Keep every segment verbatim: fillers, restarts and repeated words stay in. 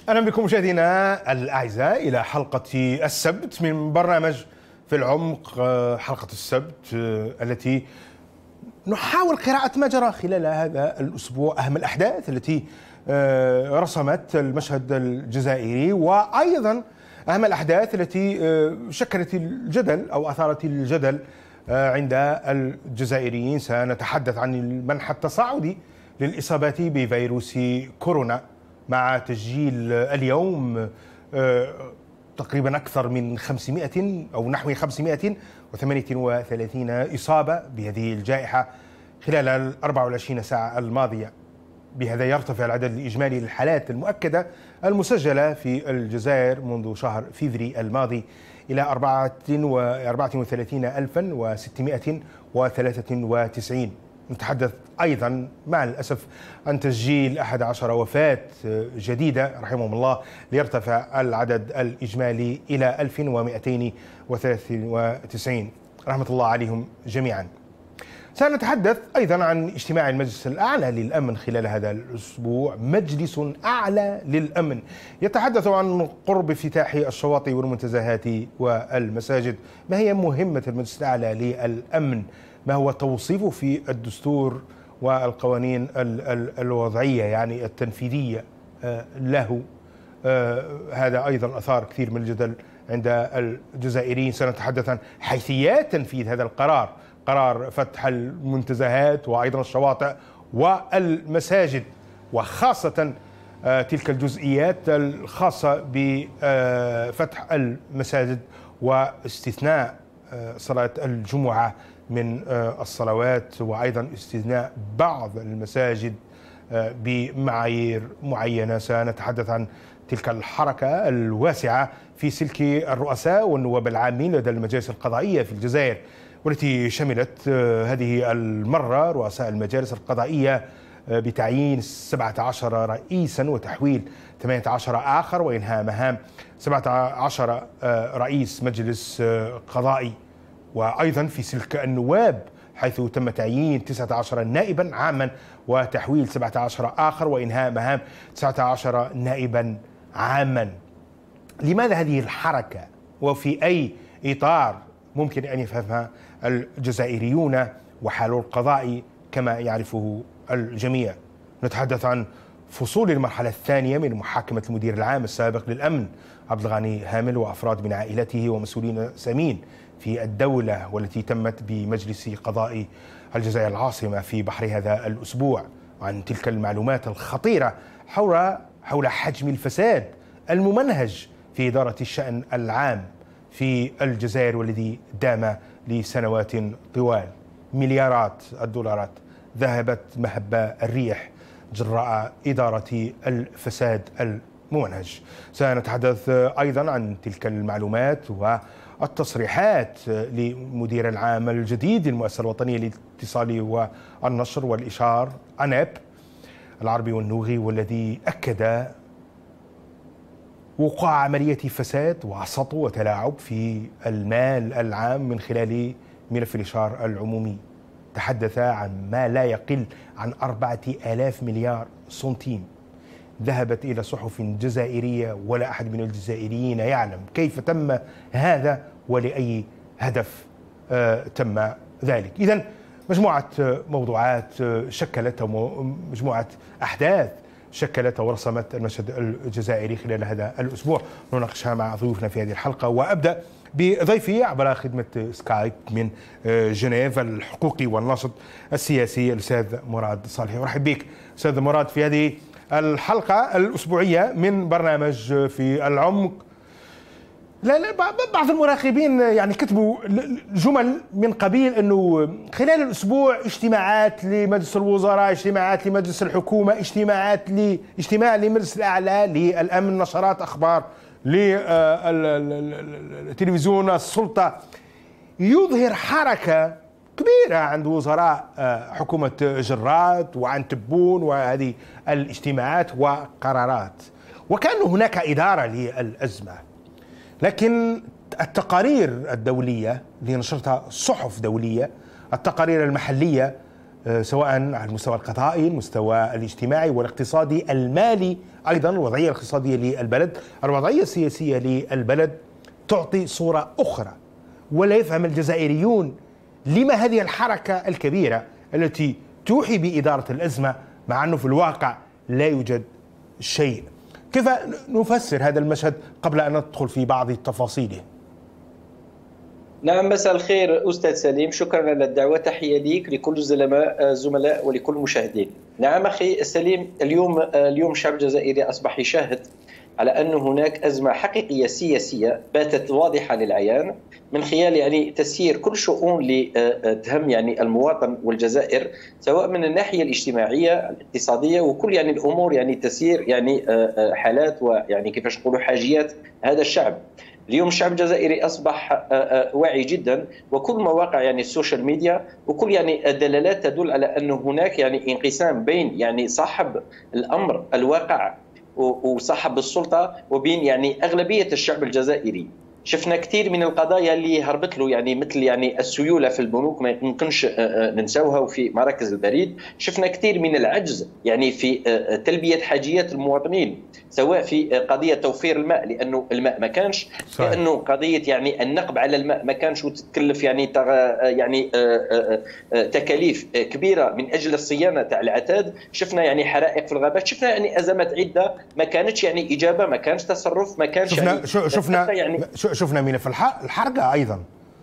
أهلا بكم مشاهدينا الأعزاء إلى حلقة السبت من برنامج في العمق. حلقة السبت التي نحاول قراءة ما جرى خلال هذا الأسبوع، أهم الأحداث التي رسمت المشهد الجزائري، وأيضا أهم الأحداث التي شكلت الجدل أو أثارت الجدل عند الجزائريين. سنتحدث عن المنح التصاعدي للإصابات بفيروس كورونا مع تسجيل اليوم تقريبا أكثر من خمسمائة أو نحو خمسمائة وثمانية وثلاثين إصابة بهذه الجائحة خلال ال أربع وعشرين ساعة الماضية. بهذا يرتفع العدد الإجمالي للحالات المؤكدة المسجلة في الجزائر منذ شهر فبراير الماضي إلى أربعة وثلاثين ألفا وستمائة وثلاثة وتسعين. نتحدث أيضا مع الأسف عن تسجيل أحد عشر وفاة جديدة رحمهم الله، ليرتفع العدد الإجمالي إلى ألف ومائتين وثلاثة وتسعين رحمة الله عليهم جميعا. سنتحدث أيضا عن اجتماع المجلس الأعلى للأمن خلال هذا الأسبوع، مجلس أعلى للأمن يتحدث عن قرب افتتاح الشواطئ والمنتزهات والمساجد. ما هي مهمة المجلس الأعلى للأمن؟ ما هو توصيفه في الدستور والقوانين الوضعية يعني التنفيذية له؟ هذا أيضا أثار كثير من الجدل عند الجزائريين. سنتحدث عن حيثيات تنفيذ هذا القرار، قرار فتح المنتزهات وأيضا الشواطئ والمساجد، وخاصة تلك الجزئيات الخاصة بفتح المساجد واستثناء صلاة الجمعة من الصلوات، وأيضا استثناء بعض المساجد بمعايير معينة. سنتحدث عن تلك الحركة الواسعة في سلك الرؤساء والنواب العامين لدى المجالس القضائية في الجزائر، والتي شملت هذه المرة رؤساء المجالس القضائية بتعيين سبعة عشر رئيسا وتحويل ثمانية عشر آخر، وإنهاء مهام سبعة عشر رئيس مجلس قضائي. وأيضا في سلك النواب حيث تم تعيين تسعة عشر نائبا عاما وتحويل سبعة عشر آخر، وإنهاء مهام تسعة عشر نائبا عاما. لماذا هذه الحركة، وفي أي إطار ممكن أن يفهمها الجزائريون وحال القضاء كما يعرفه الجميع؟ نتحدث عن فصول المرحلة الثانية من محاكمة المدير العام السابق للأمن عبد الغني هامل وأفراد من عائلته ومسؤولين سامين في الدولة، والتي تمت بمجلس قضاء الجزائر العاصمة في بحر هذا الأسبوع، وعن تلك المعلومات الخطيرة حول حول حجم الفساد الممنهج في إدارة الشأن العام في الجزائر، والذي دام لسنوات طوال. مليارات الدولارات ذهبت مهب الريح جراء إدارة الفساد الممنهج. سنتحدث أيضا عن تلك المعلومات والتصريحات لمدير العام الجديد للمؤسسة الوطنية للاتصال والنشر والإشعار أناب العربي والنوغي، والذي أكد وقوع عملية فساد وسطو وتلاعب في المال العام من خلال ملف الإشعار العمومي. تحدث عن ما لا يقل عن أربعة آلاف مليار سنتيم ذهبت إلى صحف جزائرية، ولا أحد من الجزائريين يعلم كيف تم هذا ولأي هدف تم ذلك. إذن مجموعة موضوعات شكلت مجموعة أحداث شكلت ورسمت المشهد الجزائري خلال هذا الأسبوع، نناقشها مع ضيوفنا في هذه الحلقة. وأبدأ بضيفي عبر خدمة سكايب من جنيف، الحقوقي والناشط السياسي الأستاذ مراد صالحي. أرحب بك أستاذ مراد في هذه الحلقة الأسبوعية من برنامج في العمق. لا لا بعض المراقبين يعني كتبوا جمل من قبيل أنه خلال الأسبوع اجتماعات لمجلس الوزراء، اجتماعات لمجلس الحكومة، اجتماعات لاجتماع لمجلس الأعلى للأمن، نشرات أخبار للتلفزيون السلطة، يظهر حركة كبيرة عند وزراء حكومة جرات وعن تبون وهذه الاجتماعات وقرارات، وكأن هناك إدارة للأزمة. لكن التقارير الدولية اللي نشرتها صحف دولية، التقارير المحلية سواء على المستوى القضائي، المستوى الاجتماعي والاقتصادي المالي، أيضا الوضعية الاقتصادية للبلد، الوضعية السياسية للبلد تعطي صورة أخرى. ولا يفهم الجزائريون لما هذه الحركة الكبيرة التي توحي بإدارة الأزمة مع أنه في الواقع لا يوجد شيء. كيف نفسر هذا المشهد قبل أن ندخل في بعض تفاصيله؟ نعم، مساء الخير أستاذ سليم، شكرا على الدعوة، تحية ليك لكل الزلماء الزملاء ولكل المشاهدين. نعم أخي سليم، اليوم اليوم الشعب الجزائري أصبح يشاهد على أن هناك أزمة حقيقية سياسية باتت واضحة للعيان من خلال يعني تسيير كل شؤون لتهم يعني المواطن والجزائر، سواء من الناحية الاجتماعية الاقتصادية وكل يعني الأمور، يعني تسيير يعني حالات ويعني كيفاش نقولوا حاجيات هذا الشعب. اليوم الشعب الجزائري أصبح واعي جدا، وكل مواقع يعني السوشيال ميديا وكل يعني الدلالات تدل على أن هناك يعني انقسام بين يعني صاحب الأمر الواقع وصاحب السلطة وبين يعني أغلبية الشعب الجزائري. شفنا كثير من القضايا اللي هربت له، يعني مثل يعني السيولة في البنوك ما يمكنش ننساوها، وفي مراكز البريد شفنا كثير من العجز يعني في تلبية حاجيات المواطنين، سواء في قضية توفير الماء لأنه الماء ما كانش، لأنه قضية يعني النقب على الماء ما كانش وتتكلف يعني يعني تكاليف كبيرة من أجل الصيانة تاع العتاد. شفنا يعني حرائق في الغابات، شفنا يعني أزمات عدة ما كانتش يعني إجابة، ما كانش تصرف، ما كانش شفنا يعني شفنا يعني شفنا ملف الحرقة أيضا.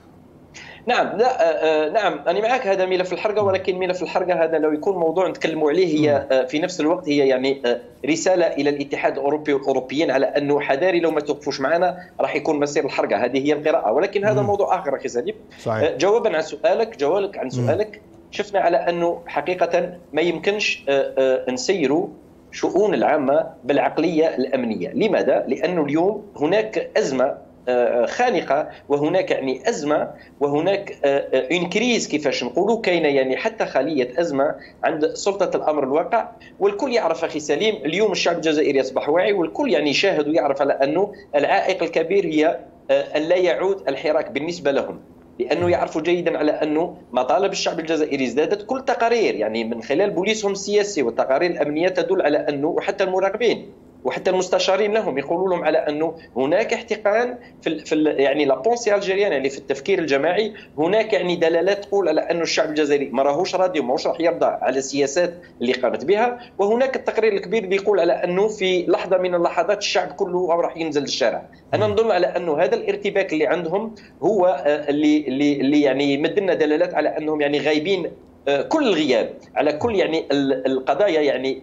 نعم، لا آه نعم أنا معك، هذا ملف الحرقة، ولكن ملف الحرقة هذا لو يكون موضوع نتكلموا عليه، هي آه في نفس الوقت هي يعني آه رسالة إلى الاتحاد الأوروبي والأوروبيين على أنه حذاري لو ما توقفوش معنا راح يكون مصير الحرقة. هذه هي القراءة، ولكن هذا موضوع آخر أخي سليم. آه جوابا عن سؤالك جوابك عن سؤالك شفنا على أنه حقيقة ما يمكنش آه آه نسيروا شؤون العامة بالعقلية الأمنية. لماذا؟ لأنه اليوم هناك أزمة خانقة، وهناك يعني أزمة، وهناك اون كريز كيفاش نقولوا، كاينه يعني حتى خلية أزمة عند سلطة الأمر الواقع. والكل يعرف أخي سليم اليوم الشعب الجزائري أصبح واعي، والكل يعني يشاهد ويعرف على أنه العائق الكبير هي أن لا يعود الحراك بالنسبة لهم، لأنه يعرفوا جيدا على أنه مطالب الشعب الجزائري ازدادت. كل تقارير يعني من خلال بوليسهم السياسي والتقارير الأمنية تدل على أنه، وحتى المراقبين وحتى المستشارين لهم يقولوا لهم على انه هناك احتقان في في يعني لا بونسي الجيريان، يعني في التفكير الجماعي هناك يعني دلالات تقول على انه الشعب الجزائري ما راهوش راضي وماهوش راح يرضى على السياسات اللي قامت بها. وهناك التقرير الكبير اللي يقول على انه في لحظه من اللحظات الشعب كله راح ينزل للشارع. انا نظن على انه هذا الارتباك اللي عندهم هو اللي اللي, اللي يعني يمد لنا دلالات على انهم يعني غايبين كل الغياب على كل يعني القضايا يعني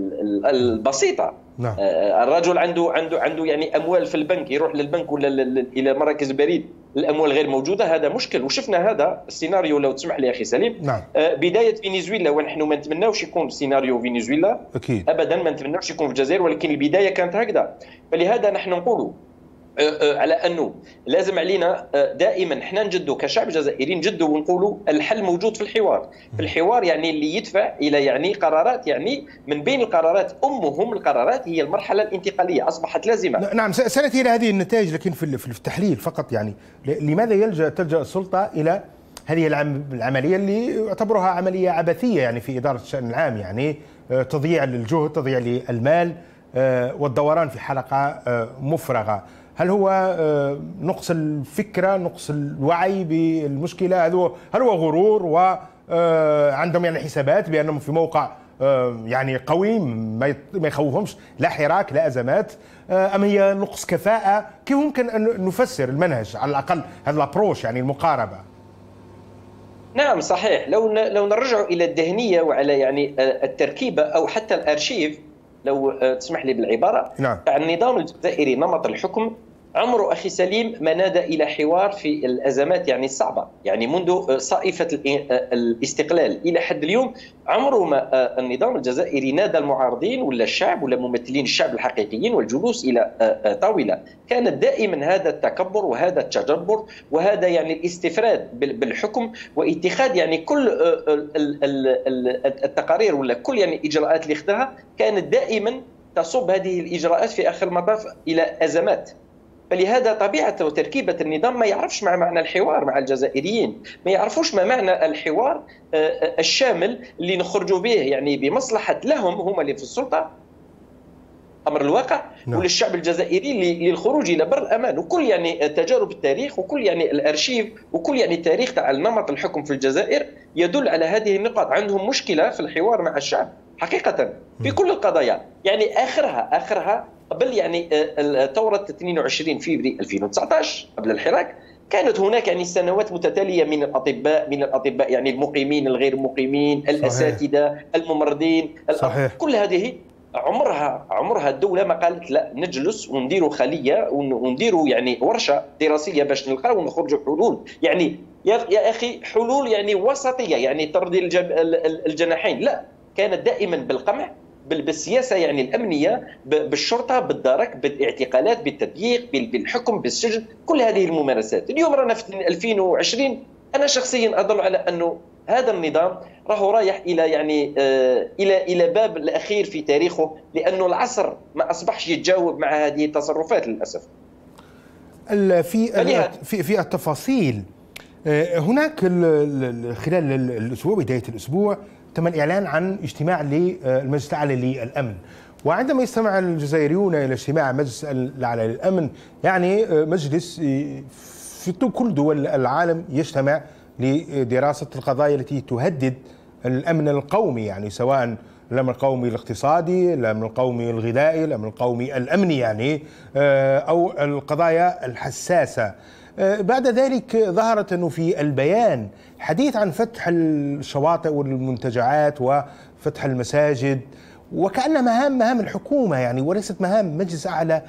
البسيطه. نعم. الرجل عنده عنده عنده يعني اموال في البنك، يروح للبنك ولا الى مراكز البريد الاموال غير موجوده، هذا مشكل. وشفنا هذا السيناريو لو تسمح لي اخي سليم. نعم. بدايه فنزويلا، ونحن ما نتمناوش يكون سيناريو فنزويلا اكيد ابدا، ما نتمناوش يكون في الجزائر، ولكن البدايه كانت هكذا. فلهذا نحن نقولوا على أنه لازم علينا دائما احنا نجدوا كشعب جزائري، نجدوا ونقولوا الحل موجود في الحوار. في الحوار يعني اللي يدفع إلى يعني قرارات، يعني من بين القرارات أمهم القرارات هي المرحلة الانتقالية أصبحت لازمة. نعم، سنأتي إلى هذه النتائج، لكن في التحليل فقط يعني لماذا يلجأ تلجأ السلطة إلى هذه العملية اللي يعتبرها عملية عبثية يعني في إدارة الشأن العام، يعني تضييع للجهد، تضييع للمال والدوران في حلقة مفرغة؟ هل هو نقص الفكرة، نقص الوعي بالمشكلة؟ هل هو غرور وعندهم يعني حسابات بأنهم في موقع يعني قوي ما يخوفهمش لا حراك لا أزمات، أم هي نقص كفاءة؟ كيف ممكن أن نفسر المنهج على الأقل هذا الابروش يعني المقاربة؟ نعم صحيح، لو لو نرجع إلى الذهنية وعلى يعني التركيبة أو حتى الأرشيف لو تسمح لي بالعبارة. نعم. النظام الجزائري نمط الحكم عمره أخي سليم ما نادى إلى حوار في الأزمات يعني الصعبة، يعني منذ صائفة الاستقلال إلى حد اليوم عمره ما النظام الجزائري نادى المعارضين ولا الشعب ولا ممثلين الشعب الحقيقيين والجلوس إلى طاولة. كانت دائما هذا التكبر وهذا التجبر وهذا يعني الاستفراد بالحكم واتخاذ يعني كل التقارير ولا كل يعني الإجراءات اللي اخذها كانت دائما تصب هذه الإجراءات في آخر المطاف إلى أزمات. فلهذا طبيعة وتركيبة النظام ما يعرفش مع معنى الحوار مع الجزائريين، ما يعرفوش ما معنى الحوار الشامل اللي نخرجوا به يعني بمصلحة لهم هم اللي في السلطة امر الواقع، نعم. وللشعب الجزائري للخروج الى بر الامان. وكل يعني تجارب التاريخ وكل يعني الارشيف وكل يعني التاريخ تاع نمط الحكم في الجزائر يدل على هذه النقاط. عندهم مشكله في الحوار مع الشعب حقيقه في كل القضايا، يعني اخرها اخرها قبل يعني ثوره اثنين وعشرين فبراير ألفين وتسعطاش قبل الحراك كانت هناك يعني سنوات متتاليه من الاطباء من الاطباء يعني المقيمين الغير مقيمين الاساتذه الممرضين صحيح. كل هذه عمرها عمرها الدوله ما قالت لا نجلس ونديروا خليه ونديروا يعني ورشه دراسيه باش نلقاو ونخرجوا حلول. يعني يا اخي حلول يعني وسطيه يعني ترضي الجناحين، لا كانت دائما بالقمع بالسياسه يعني الامنيه بالشرطه بالدرك بالاعتقالات بالتضييق بالحكم بالسجن كل هذه الممارسات. اليوم رانا في ألفين وعشرين انا شخصيا اظن على انه هذا النظام راهو رايح الى يعني آه الى الى باب الاخير في تاريخه، لانه العصر ما اصبحش يتجاوب مع هذه التصرفات للاسف. في في في التفاصيل هناك خلال الاسبوع بدايه الاسبوع تم الاعلان عن اجتماع للمجلس الاعلى للامن، وعندما يستمع الجزائريون الى اجتماع المجلس الاعلى للامن يعني مجلس في كل دول العالم يجتمع لدراسة القضايا التي تهدد الأمن القومي، يعني سواء الأمن القومي الاقتصادي، الأمن القومي الغذائي، الأمن القومي الأمني يعني أو القضايا الحساسة. بعد ذلك ظهرت أنه في البيان حديث عن فتح الشواطئ والمنتجعات وفتح المساجد، وكأن مهام مهام الحكومة يعني وليست مهام مجلس أعلى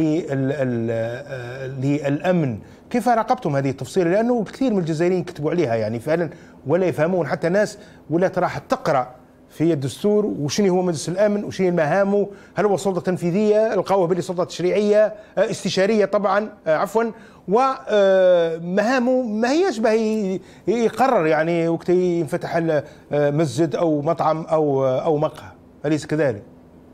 للأمن. كيف راقبتم هذه التفصيلة؟ لأنه كثير من الجزائريين كتبوا عليها يعني فعلا ولا يفهمون، حتى ناس ولا راح تقرأ في الدستور وشنو هو مجلس الأمن وشنو مهامه، هل هو سلطة تنفيذية القوة به سلطة تشريعية استشارية طبعا عفوا، ومهامه ما هيش به يقرر يعني وقت ينفتح مسجد أو مطعم أو أو مقهى، أليس كذلك؟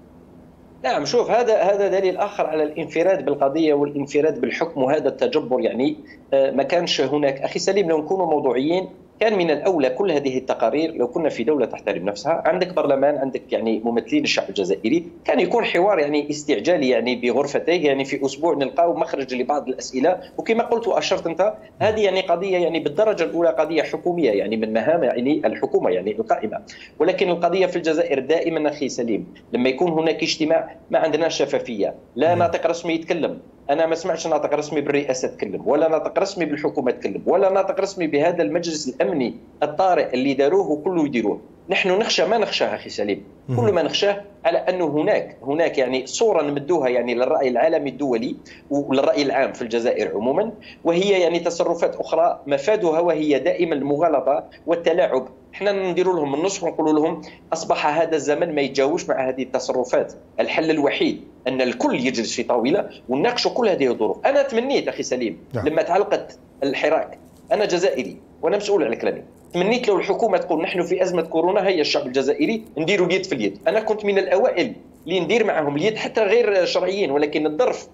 نعم، شوف هذا هذا دليل اخر على الانفراد بالقضيه والانفراد بالحكم، وهذا التجبر يعني ما كانش هناك. اخي سليم لو نكونوا موضوعيين كان من الاولى كل هذه التقارير لو كنا في دوله تحترم نفسها، عندك برلمان عندك يعني ممثلين الشعب الجزائري، كان يكون حوار يعني استعجالي يعني بغرفتيه يعني في اسبوع نلقاو مخرج لبعض الاسئله. وكما قلت واشرت انت هذه يعني قضيه يعني بالدرجه الاولى قضيه حكوميه يعني من مهام يعني الحكومه يعني القائمه. ولكن القضيه في الجزائر دائما اخي سليم لما يكون هناك اجتماع ما عندناش شفافيه، لا ناطق رسمي يتكلم، انا ما سمعتش ناطق رسمي بالرئاسه تكلم ولا ناطق رسمي بالحكومه تكلم ولا ناطق رسمي بهذا المجلس الامني الطارئ اللي داروه وكله يديروه. نحن نخشى ما نخشاه اخي سليم، كل ما نخشاه على انه هناك هناك يعني صوره نمدوها يعني للراي العالمي الدولي وللراي العام في الجزائر عموما، وهي يعني تصرفات اخرى مفادها وهي دائما المغالطه والتلاعب. احنا نديروا لهم النصح ونقولوا لهم اصبح هذا الزمن ما يتجاوبش مع هذه التصرفات، الحل الوحيد ان الكل يجلس في طاوله ونناقشوا كل هذه الظروف. انا تمنيت اخي سليم لما تعلقت الحراك، انا جزائري وانا مسؤول على كلامي، تمنيت لو الحكومه تقول نحن في ازمه كورونا هيا الشعب الجزائري نديروا اليد في اليد. انا كنت من الاوائل اللي ندير معهم اليد حتى غير شرعيين، ولكن الظرف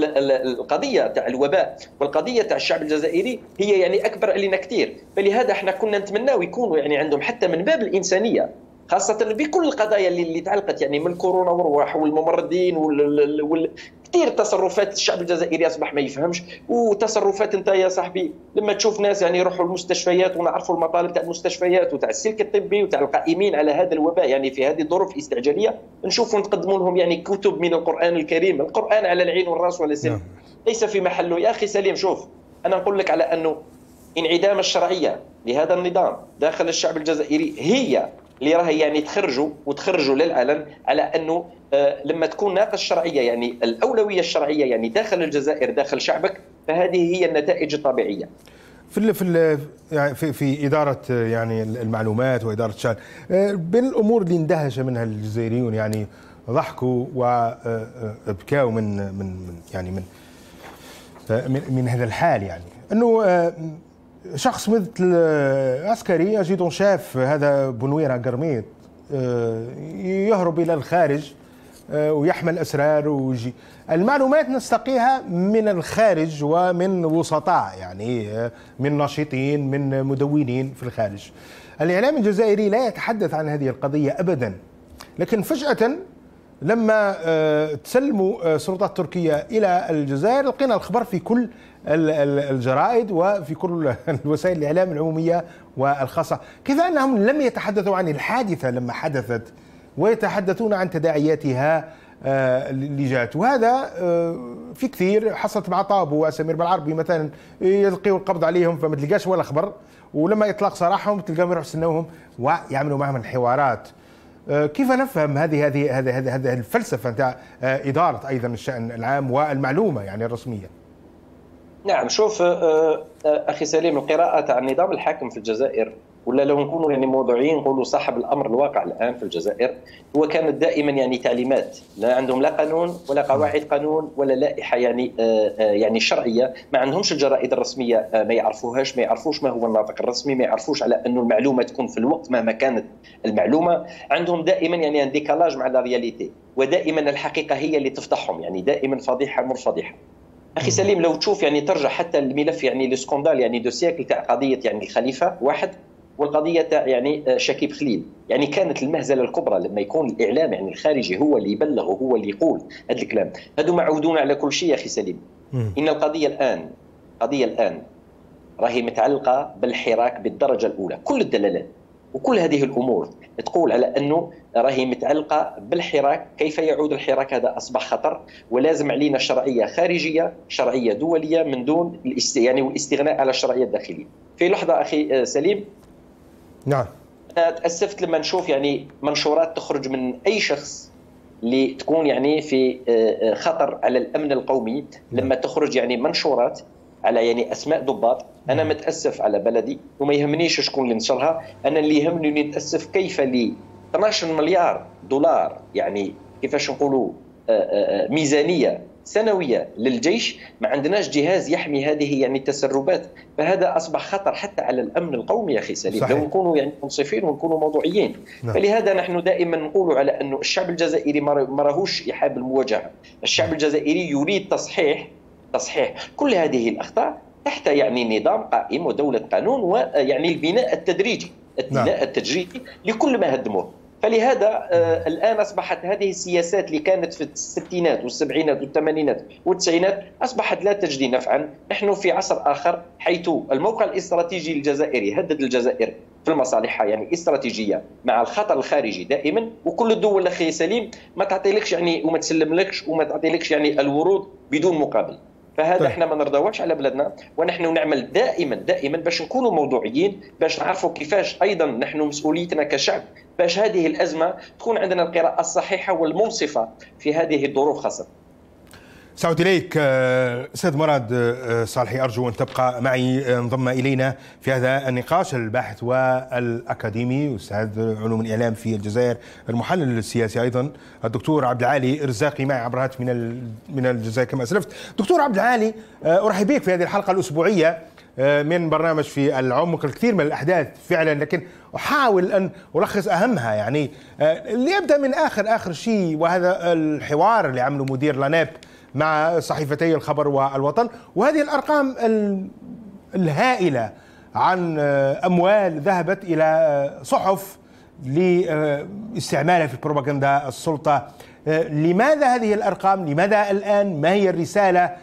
والقضيه تاع الوباء والقضيه تاع الشعب الجزائري هي يعني اكبر علينا كثير، فلهذا احنا كنا نتمناو يكونوا يعني عندهم حتى من باب الانسانيه، خاصه بكل القضايا اللي, اللي تعلقت يعني من الكورونا والروح والممرضين وال, وال... كثير تصرفات الشعب الجزائري اصبح ما يفهمش. وتصرفات انت يا صاحبي لما تشوف ناس يعني يروحوا المستشفيات ونعرفوا المطالب تاع المستشفيات وتاع السلك الطبي وتاع القائمين على هذا الوباء يعني في هذه الظروف الاستعجاليه، نشوفوا نقدموا لهم يعني كتب من القران الكريم، القران على العين والراس ولا سلم ليس في محله. يا اخي سليم شوف انا نقول لك على انه انعدام الشرعيه لهذا النظام داخل الشعب الجزائري هي اللي راهي يعني تخرجوا وتخرجوا للعلن على انه آه لما تكون ناقص الشرعيه يعني الاولويه الشرعيه يعني داخل الجزائر داخل شعبك، فهذه هي النتائج الطبيعيه. في في يعني في, في اداره يعني المعلومات واداره الشان، بين الامور اللي اندهش منها الجزائريون يعني ضحكوا وابكاوا من من يعني من من, من هذا الحال، يعني انه شخص مثل عسكري أجد شاف هذا بنويرة قرميط يهرب إلى الخارج ويحمل أسرار ويجي. المعلومات نستقيها من الخارج ومن وسطاء، يعني من ناشطين، من مدونين في الخارج. الإعلام الجزائري لا يتحدث عن هذه القضية أبدا، لكن فجأة لما تسلموا السلطات التركية إلى الجزائر لقينا الخبر في كل الجرائد وفي كل الوسائل الإعلام العمومية والخاصة. كيف أنهم لم يتحدثوا عن الحادثة لما حدثت ويتحدثون عن تداعياتها اللي جات؟ وهذا في كثير حصلت مع طابو وسمير بالعربي مثلا، يلقيوا القبض عليهم فما تلقاش ولا خبر، ولما يطلق سراحهم تلقاهم يروحوا يستنوهم ويعملوا معهم الحوارات. كيف نفهم هذه هذه هذه هذه الفلسفه نتاع اداره ايضا الشان العام والمعلومه يعني الرسميه؟ نعم، شوف اخي سليم، القراءه عن نظام الحاكم في الجزائر، ولا لو نكونوا يعني موضوعيين نقولوا صاحب الامر الواقع الان في الجزائر، هو كانت دائما يعني تعليمات، لا عندهم لا قانون ولا قواعد قانون ولا لائحه يعني يعني شرعيه، ما عندهمش الجرائد الرسميه ما يعرفوهاش، ما يعرفوش ما هو الناطق الرسمي، ما يعرفوش على انه المعلومه تكون في الوقت مهما كانت المعلومه، عندهم دائما يعني ان ديكالاج مع لا رياليتي، ودائما الحقيقه هي اللي تفضحهم، يعني دائما فضيحه مر فضيحه. اخي سليم، لو تشوف يعني ترجع حتى الملف يعني السكوندال يعني دو سيكل تاع قضيه يعني الخليفه واحد والقضيه تاع يعني شكيب خليل، يعني كانت المهزله الكبرى لما يكون الاعلام يعني الخارجي هو اللي يبلغ وهو اللي يقول هذا الكلام. هذو معودون على كل شيء يا اخي سليم. ان القضيه الان القضيه الان راهي متعلقه بالحراك بالدرجه الاولى، كل الدلالات وكل هذه الامور تقول على انه راهي متعلقه بالحراك. كيف يعود الحراك؟ هذا اصبح خطر، ولازم علينا شرعيه خارجيه، شرعيه دوليه، من دون الاست... يعني والاستغناء على الشرعيه الداخليه. في لحظه اخي سليم، نعم، أنا تأسفت لما نشوف يعني منشورات تخرج من أي شخص اللي تكون يعني في خطر على الأمن القومي، لما تخرج يعني منشورات على يعني أسماء ضباط. أنا متأسف على بلدي وما يهمنيش شكون اللي نشرها، أنا اللي يهمني نتأسف كيف لي اثنا عشر مليار دولار يعني كيفاش نقولوا ميزانية سنوية للجيش، ما عندناش جهاز يحمي هذه يعني التسربات، فهذا أصبح خطر حتى على الأمن القومي يا أخي سليم. صحيح. لو نكونوا يعني منصفين ونكونوا موضوعيين. نعم. فلهذا نحن دائما نقول على أنه الشعب الجزائري ما راهوش يحاب المواجهة، الشعب الجزائري يريد تصحيح تصحيح كل هذه الأخطاء تحت يعني نظام قائم ودولة قانون، ويعني البناء التدريجي البناء نعم. التدريجي لكل ما هدموه. فلهذا آه الآن أصبحت هذه السياسات اللي كانت في الستينات والسبعينات والثمانينات والتسعينات أصبحت لا تجدي نفعا. نحن في عصر آخر حيث الموقع الاستراتيجي الجزائري هدد الجزائر في المصالحها يعني استراتيجية مع الخطر الخارجي دائما، وكل الدول أخي سليم ما تعطيلكش يعني وما تسلملكش وما تعطيلكش يعني الورود بدون مقابل. فهذا طيب. احنا ما نرضاوش على بلدنا، ونحن نعمل دائما دائما باش نكونوا موضوعيين، باش نعرفوا كيفاش ايضا نحن مسؤوليتنا كشعب باش هذه الازمه تكون عندنا القراءه الصحيحه والمنصفه في هذه الظروف خاصه. سعود اليك استاذ مراد صالحي، ارجو ان تبقى معي، انضم الينا في هذا النقاش الباحث والاكاديمي استاذ علوم الاعلام في الجزائر، المحلل السياسي ايضا الدكتور عبد العالي رزاقي معي عبر هاتف من من الجزائر كما اسلفت. دكتور عبد العالي، ارحب بك في هذه الحلقه الاسبوعيه من برنامج في العمق. الكثير من الاحداث فعلا، لكن احاول ان الخص اهمها، يعني اللي يبدا من اخر اخر شيء، وهذا الحوار اللي عمله مدير لاناب مع صحيفتي الخبر والوطن، وهذه الأرقام الهائلة عن أموال ذهبت إلى صحف لاستعمالها في بروباغندا السلطة. لماذا هذه الأرقام؟ لماذا الآن؟ ما هي الرسالة؟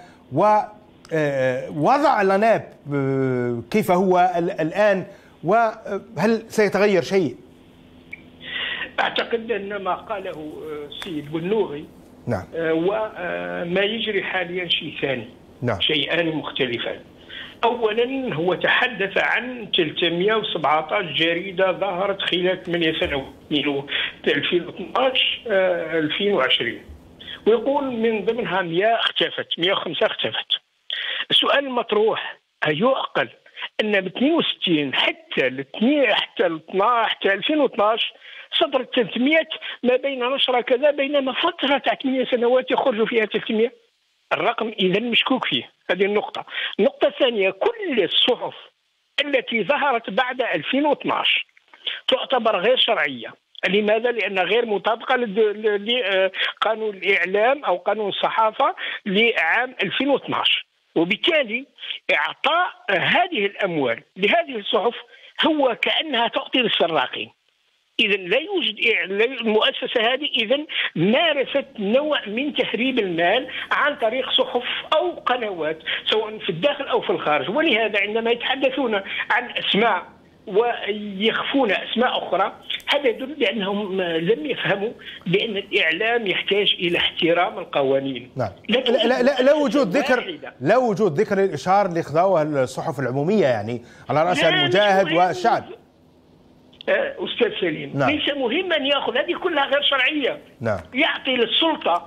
ووضع لاناب كيف هو الآن؟ وهل سيتغير شيء؟ أعتقد أن ما قاله السيد بنوغي نعم وما يجري حاليا شيء ثاني. نعم. شيئان مختلفان. اولا هو تحدث عن ثلاثمئة وسبعة عشر جريده ظهرت خلال ثمانية سنوات ألفين واثناعش ألفين وعشرين، ويقول من ضمنها مئة اختفت، مئة وخمسة اختفت. السؤال المطروح، أيعقل ان ب اثنين وستين حتى الاثنين حتى الاثناعش حتى ألفين واثناعش صدرت ثلاثمئة ما بين نشرة كذا، بينما فترة تاع ثمانية سنوات يخرج فيها ثلاثمئة. الرقم إذا مشكوك فيه. هذه النقطة. النقطة الثانية، كل الصحف التي ظهرت بعد ألفين واثناعش تعتبر غير شرعية، لماذا؟ لأنها غير مطابقة لقانون الإعلام أو قانون الصحافة لعام ألفين واثناعش، وبالتالي إعطاء هذه الأموال لهذه الصحف هو كأنها تعطي للسراقين. إذا لا يوجد المؤسسة هذه إذا مارست نوع من تهريب المال عن طريق صحف أو قنوات سواء في الداخل أو في الخارج. ولهذا عندما يتحدثون عن أسماء ويخفون أسماء أخرى هذا يدل بأنهم لم يفهموا بأن الإعلام يحتاج إلى احترام القوانين. نعم. لا, لا, لا, لا وجود ذكر لا وجود ذكر الإشهار اللي خذوه الصحف العمومية يعني على رأسها المجاهد والشعب. أستاذ سليم، نعم. ليس مهم أن يأخذ، هذه كلها غير شرعية. نعم. يعطي للسلطة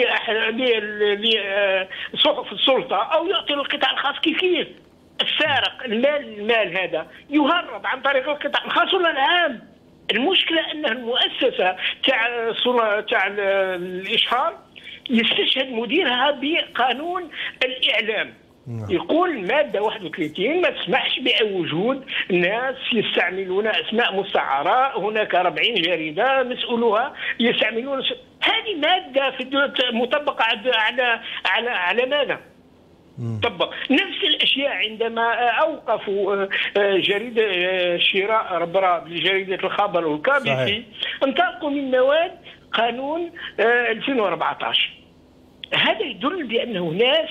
لصحف السلطة أو يعطي للقطاع الخاص. كيف كيف السارق المال المال هذا يهرب عن طريق القطاع الخاص ولا العام؟ المشكلة أن المؤسسة تاع تاع الإشهار يستشهد مديرها بقانون الإعلام. يقول مادة واحد وثلاثين ما تسمحش بوجود ناس يستعملون أسماء مستعارة، هناك أربعين جريدة مسؤولها يستعملون س... هذه مادة في مطبقة على على على ماذا؟ طبق نفس الأشياء عندما أوقفوا جريدة شراء ربرا لجريدة الخبر والكابيسي انطلقوا من مواد قانون ألفين وأربعطاش. هذا يدل بأن ناس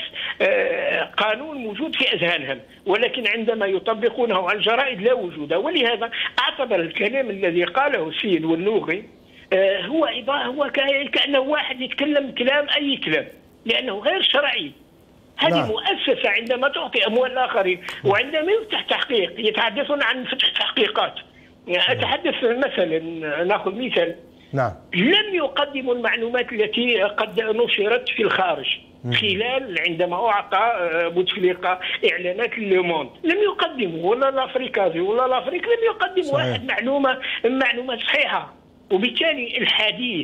قانون موجود في أذهانهم ولكن عندما يطبقونه على الجرائد لا وجود. ولهذا أعتبر الكلام الذي قاله السيد والنوغي هو هو كأنه واحد يتكلم كلام أي كلام لأنه غير شرعي. هذه نعم. مؤسسة عندما تعطي أموال الآخرين وعندما يفتح تحقيق يتحدثون عن فتح تحقيقات. يعني أتحدث مثلا نأخذ مثال نعم. لم يقدموا المعلومات التي قد نشرت في الخارج مم. خلال عندما أعطى بوتفليقة إعلانات لوموند لم يقدموا ولا لافريكازي ولا لافريك لم يقدموا واحد معلومة معلومات صحيحة. وبالتالي الحديث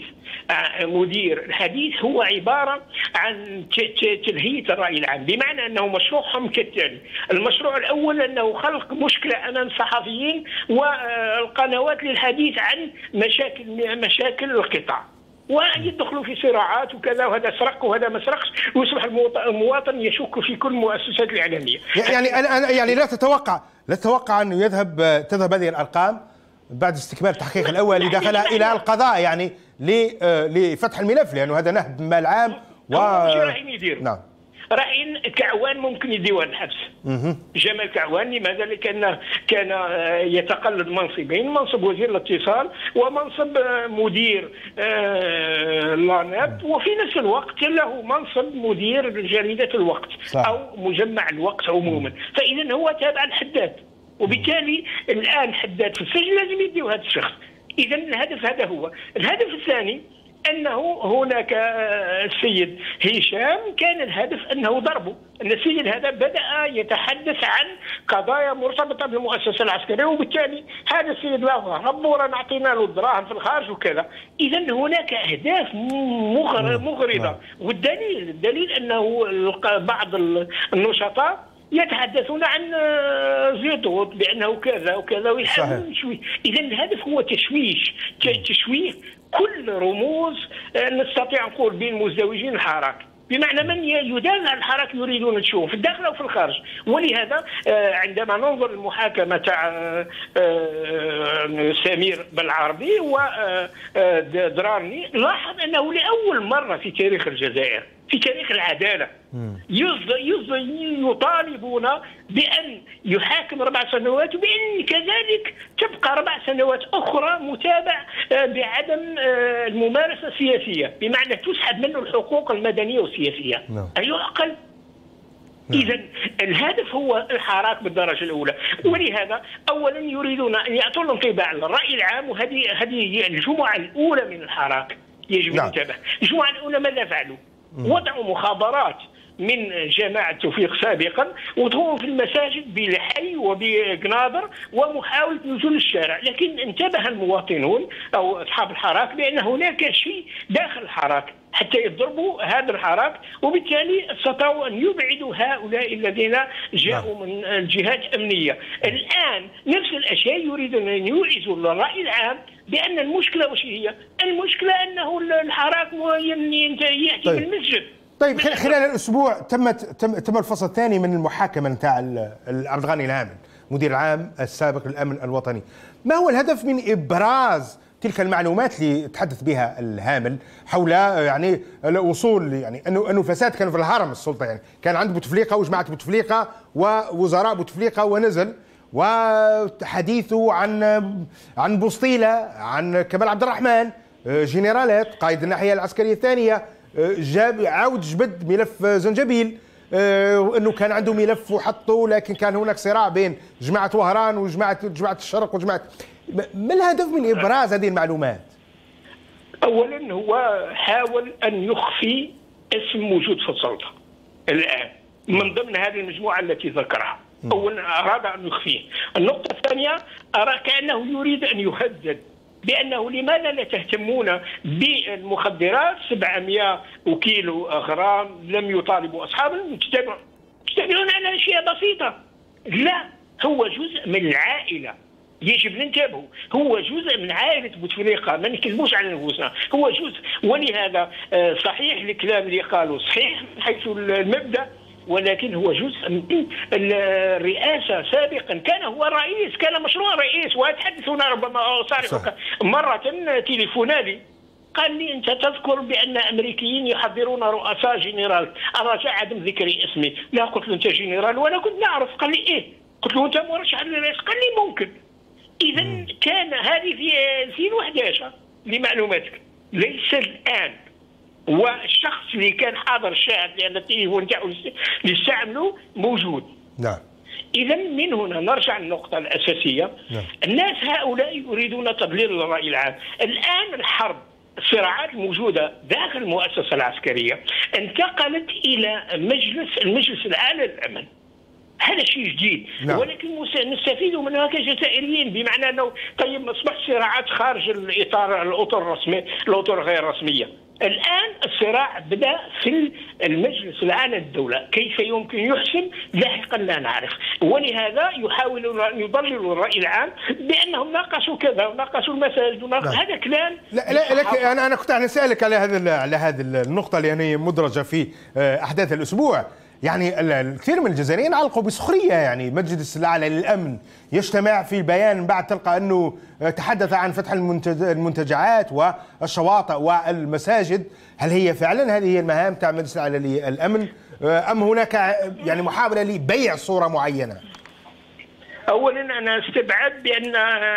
مدير الحديث هو عبارة عن تلهية الرأي العام بمعنى أنه مشروعهم كالتالي. المشروع الأول أنه خلق مشكلة أمام الصحفيين والقنوات للحديث عن مشاكل مشاكل القطاع ويدخلوا في صراعات وكذا وهذا سرق وهذا ما سرقش ويصبح المواطن يشك في كل المؤسسات الإعلامية. يعني أنا يعني لا تتوقع لا تتوقع أنه يذهب تذهب هذه الأرقام بعد استكمال التحقيق الأولي دخلها إلى القضاء يعني لفتح الملف لأنه هذا نهب مال عام و رايحين يديروا نعم رايحين كعوان ممكن يديوها الحبس. جمال كعوان لماذا؟ لأنه كان يتقلد منصبين منصب وزير الاتصال ومنصب مدير لاناب وفي نفس الوقت له منصب مدير جريدة الوقت صح. أو مجمع الوقت عموما. فإذا هو تابع الحداد وبالتالي الآن حداد في السجن لازم يديو هذا الشخص. إذا الهدف هذا هو. الهدف الثاني أنه هناك السيد هشام كان الهدف أنه ضربه. أن السيد هذا بدأ يتحدث عن قضايا مرتبطة بالمؤسسة العسكرية وبالتالي هذا السيد له رب ورانا أعطينا له الدراهم في الخارج وكذا. إذا هناك أهداف مغرضة والدليل الدليل أنه بعض النشطاء يتحدثون عن زيطوط بأنه كذا وكذا ويحاولون شوي. إذا الهدف هو تشويش تشويه كل رموز نستطيع نقول بين مزدوجين الحراك بمعنى من يدافع عن الحراك يريدون الشؤون في الداخل أو في الخارج. ولهذا عندما ننظر المحاكمة تاع سمير بالعربي ودرارني لاحظ أنه لأول مرة في تاريخ الجزائر في تاريخ العدالة يطالبون بأن يحاكم أربع سنوات وبأن كذلك تبقى أربع سنوات أخرى متابع بعدم الممارسة السياسية بمعنى تسحب منه الحقوق المدنية والسياسية. أي أقل. إذا الهدف هو الحراك بالدرجة الأولى. ولهذا أولا يريدون أن يعطوا انطباع للرأي العام وهذه هذه الجمعة الأولى من الحراك يجب أن ننتبه. الجمعة الأولى ماذا فعلوا؟ وضعوا مخابرات من جماعة توفيق سابقا وضعوهم في المساجد بالحي وبقناطر ومحاولة نزول الشارع. لكن انتبه المواطنون أو أصحاب الحراك بأن هناك شيء داخل الحراك حتى يضربوا هذا الحراك، وبالتالي استطاعوا أن يبعدوا هؤلاء الذين جاءوا من الجهات الأمنية. الآن نفس الأشياء يريدون أن يوعزوا للرأي العام بأن المشكلة وش هي؟ المشكلة أنه الحراك يأتي طيب. بالمسجد. طيب خلال الأسبوع تمت تم, تم الفصل الثاني من المحاكمة نتاع عبد الغني الهامل مدير العام السابق للأمن الوطني. ما هو الهدف من إبراز تلك المعلومات اللي تحدث بها الهامل حول يعني الوصول يعني انه انه الفساد كان في الهرم السلطه، يعني كان عنده بوتفليقه وجماعه بوتفليقه ووزراء بوتفليقه ونزل، وحديثه عن عن بوسطيله، عن كمال عبد الرحمن، جنرالات قائد الناحيه العسكريه الثانيه، جاب عاود جبد ملف زنجبيل، انه كان عنده ملف وحطه، لكن كان هناك صراع بين جماعه وهران وجماعه جماعه الشرق وجماعه. ما الهدف من ابراز هذه المعلومات؟ اولا هو حاول ان يخفي اسم موجود في السلطه الان من ضمن هذه المجموعه التي ذكرها. اولا اراد ان يخفيه. النقطه الثانيه ارى كانه يريد ان يهدد بانه لماذا لا تهتمون بالمخدرات؟ سبعمائة كيلو غرام لم يطالبوا اصحابهم، تتابعون على اشياء بسيطه. لا، هو جزء من العائله، يجب ننتبهوا، هو جزء من عائله بوتفليقه، ما نكذبوش على نفوسنا، هو جزء. ولهذا صحيح الكلام اللي قالوا صحيح من حيث المبدا، ولكن هو جزء من الرئاسه سابقا، كان هو الرئيس، كان مشروع رئيس. ويتحدثون ربما صار مره تليفون لي قال لي انت تذكر بان امريكيين يحضرون رؤساء جنرال، ارجع عدم ذكر اسمي. لا، قلت له انت جنرال وانا كنت نعرف. قال لي ايه؟ قلت له انت مرشح للرئيس؟ قال لي ممكن. اذا كان هذه في ألفين وأحد عشر لمعلوماتك، ليس الان. والشخص اللي كان حاضر الشاهد لان التليفون تاعو اللي استعملوا موجود. نعم. اذا من هنا نرجع للنقطه الاساسيه. نعم. الناس هؤلاء يريدون تضليل الراي العام. الان الحرب، الصراعات الموجوده داخل المؤسسه العسكريه انتقلت الى مجلس المجلس الاعلى للامن. هذا شيء جديد. نعم. ولكن نستفيد منها كجزائريين، بمعنى انه طيب ما اصبحت صراعات خارج الاطار الاطر الرسمي، الاطر غير الرسميه. الان الصراع بدا في المجلس الاعلى للدوله، كيف يمكن يحسم لاحقا لا نعرف. ولهذا يحاولون ان يضللوا الراي العام بانهم ناقشوا كذا وناقشوا المساجد وناقشوا. نعم. هذا كلام. لا لا لك انا انا كنت اسالك على هذا على هذه النقطه اللي يعني مدرجه في احداث الاسبوع. يعني الكثير من الجزائريين علقوا بسخريه، يعني مجلس الاعلى للامن يجتمع في البيان بعد تلقى انه تحدث عن فتح المنتجعات والشواطئ والمساجد. هل هي فعلا هذه هي المهام تاع المجلس الاعلى للامن ام هناك يعني محاوله لبيع صوره معينه؟ اولا انا استبعد بان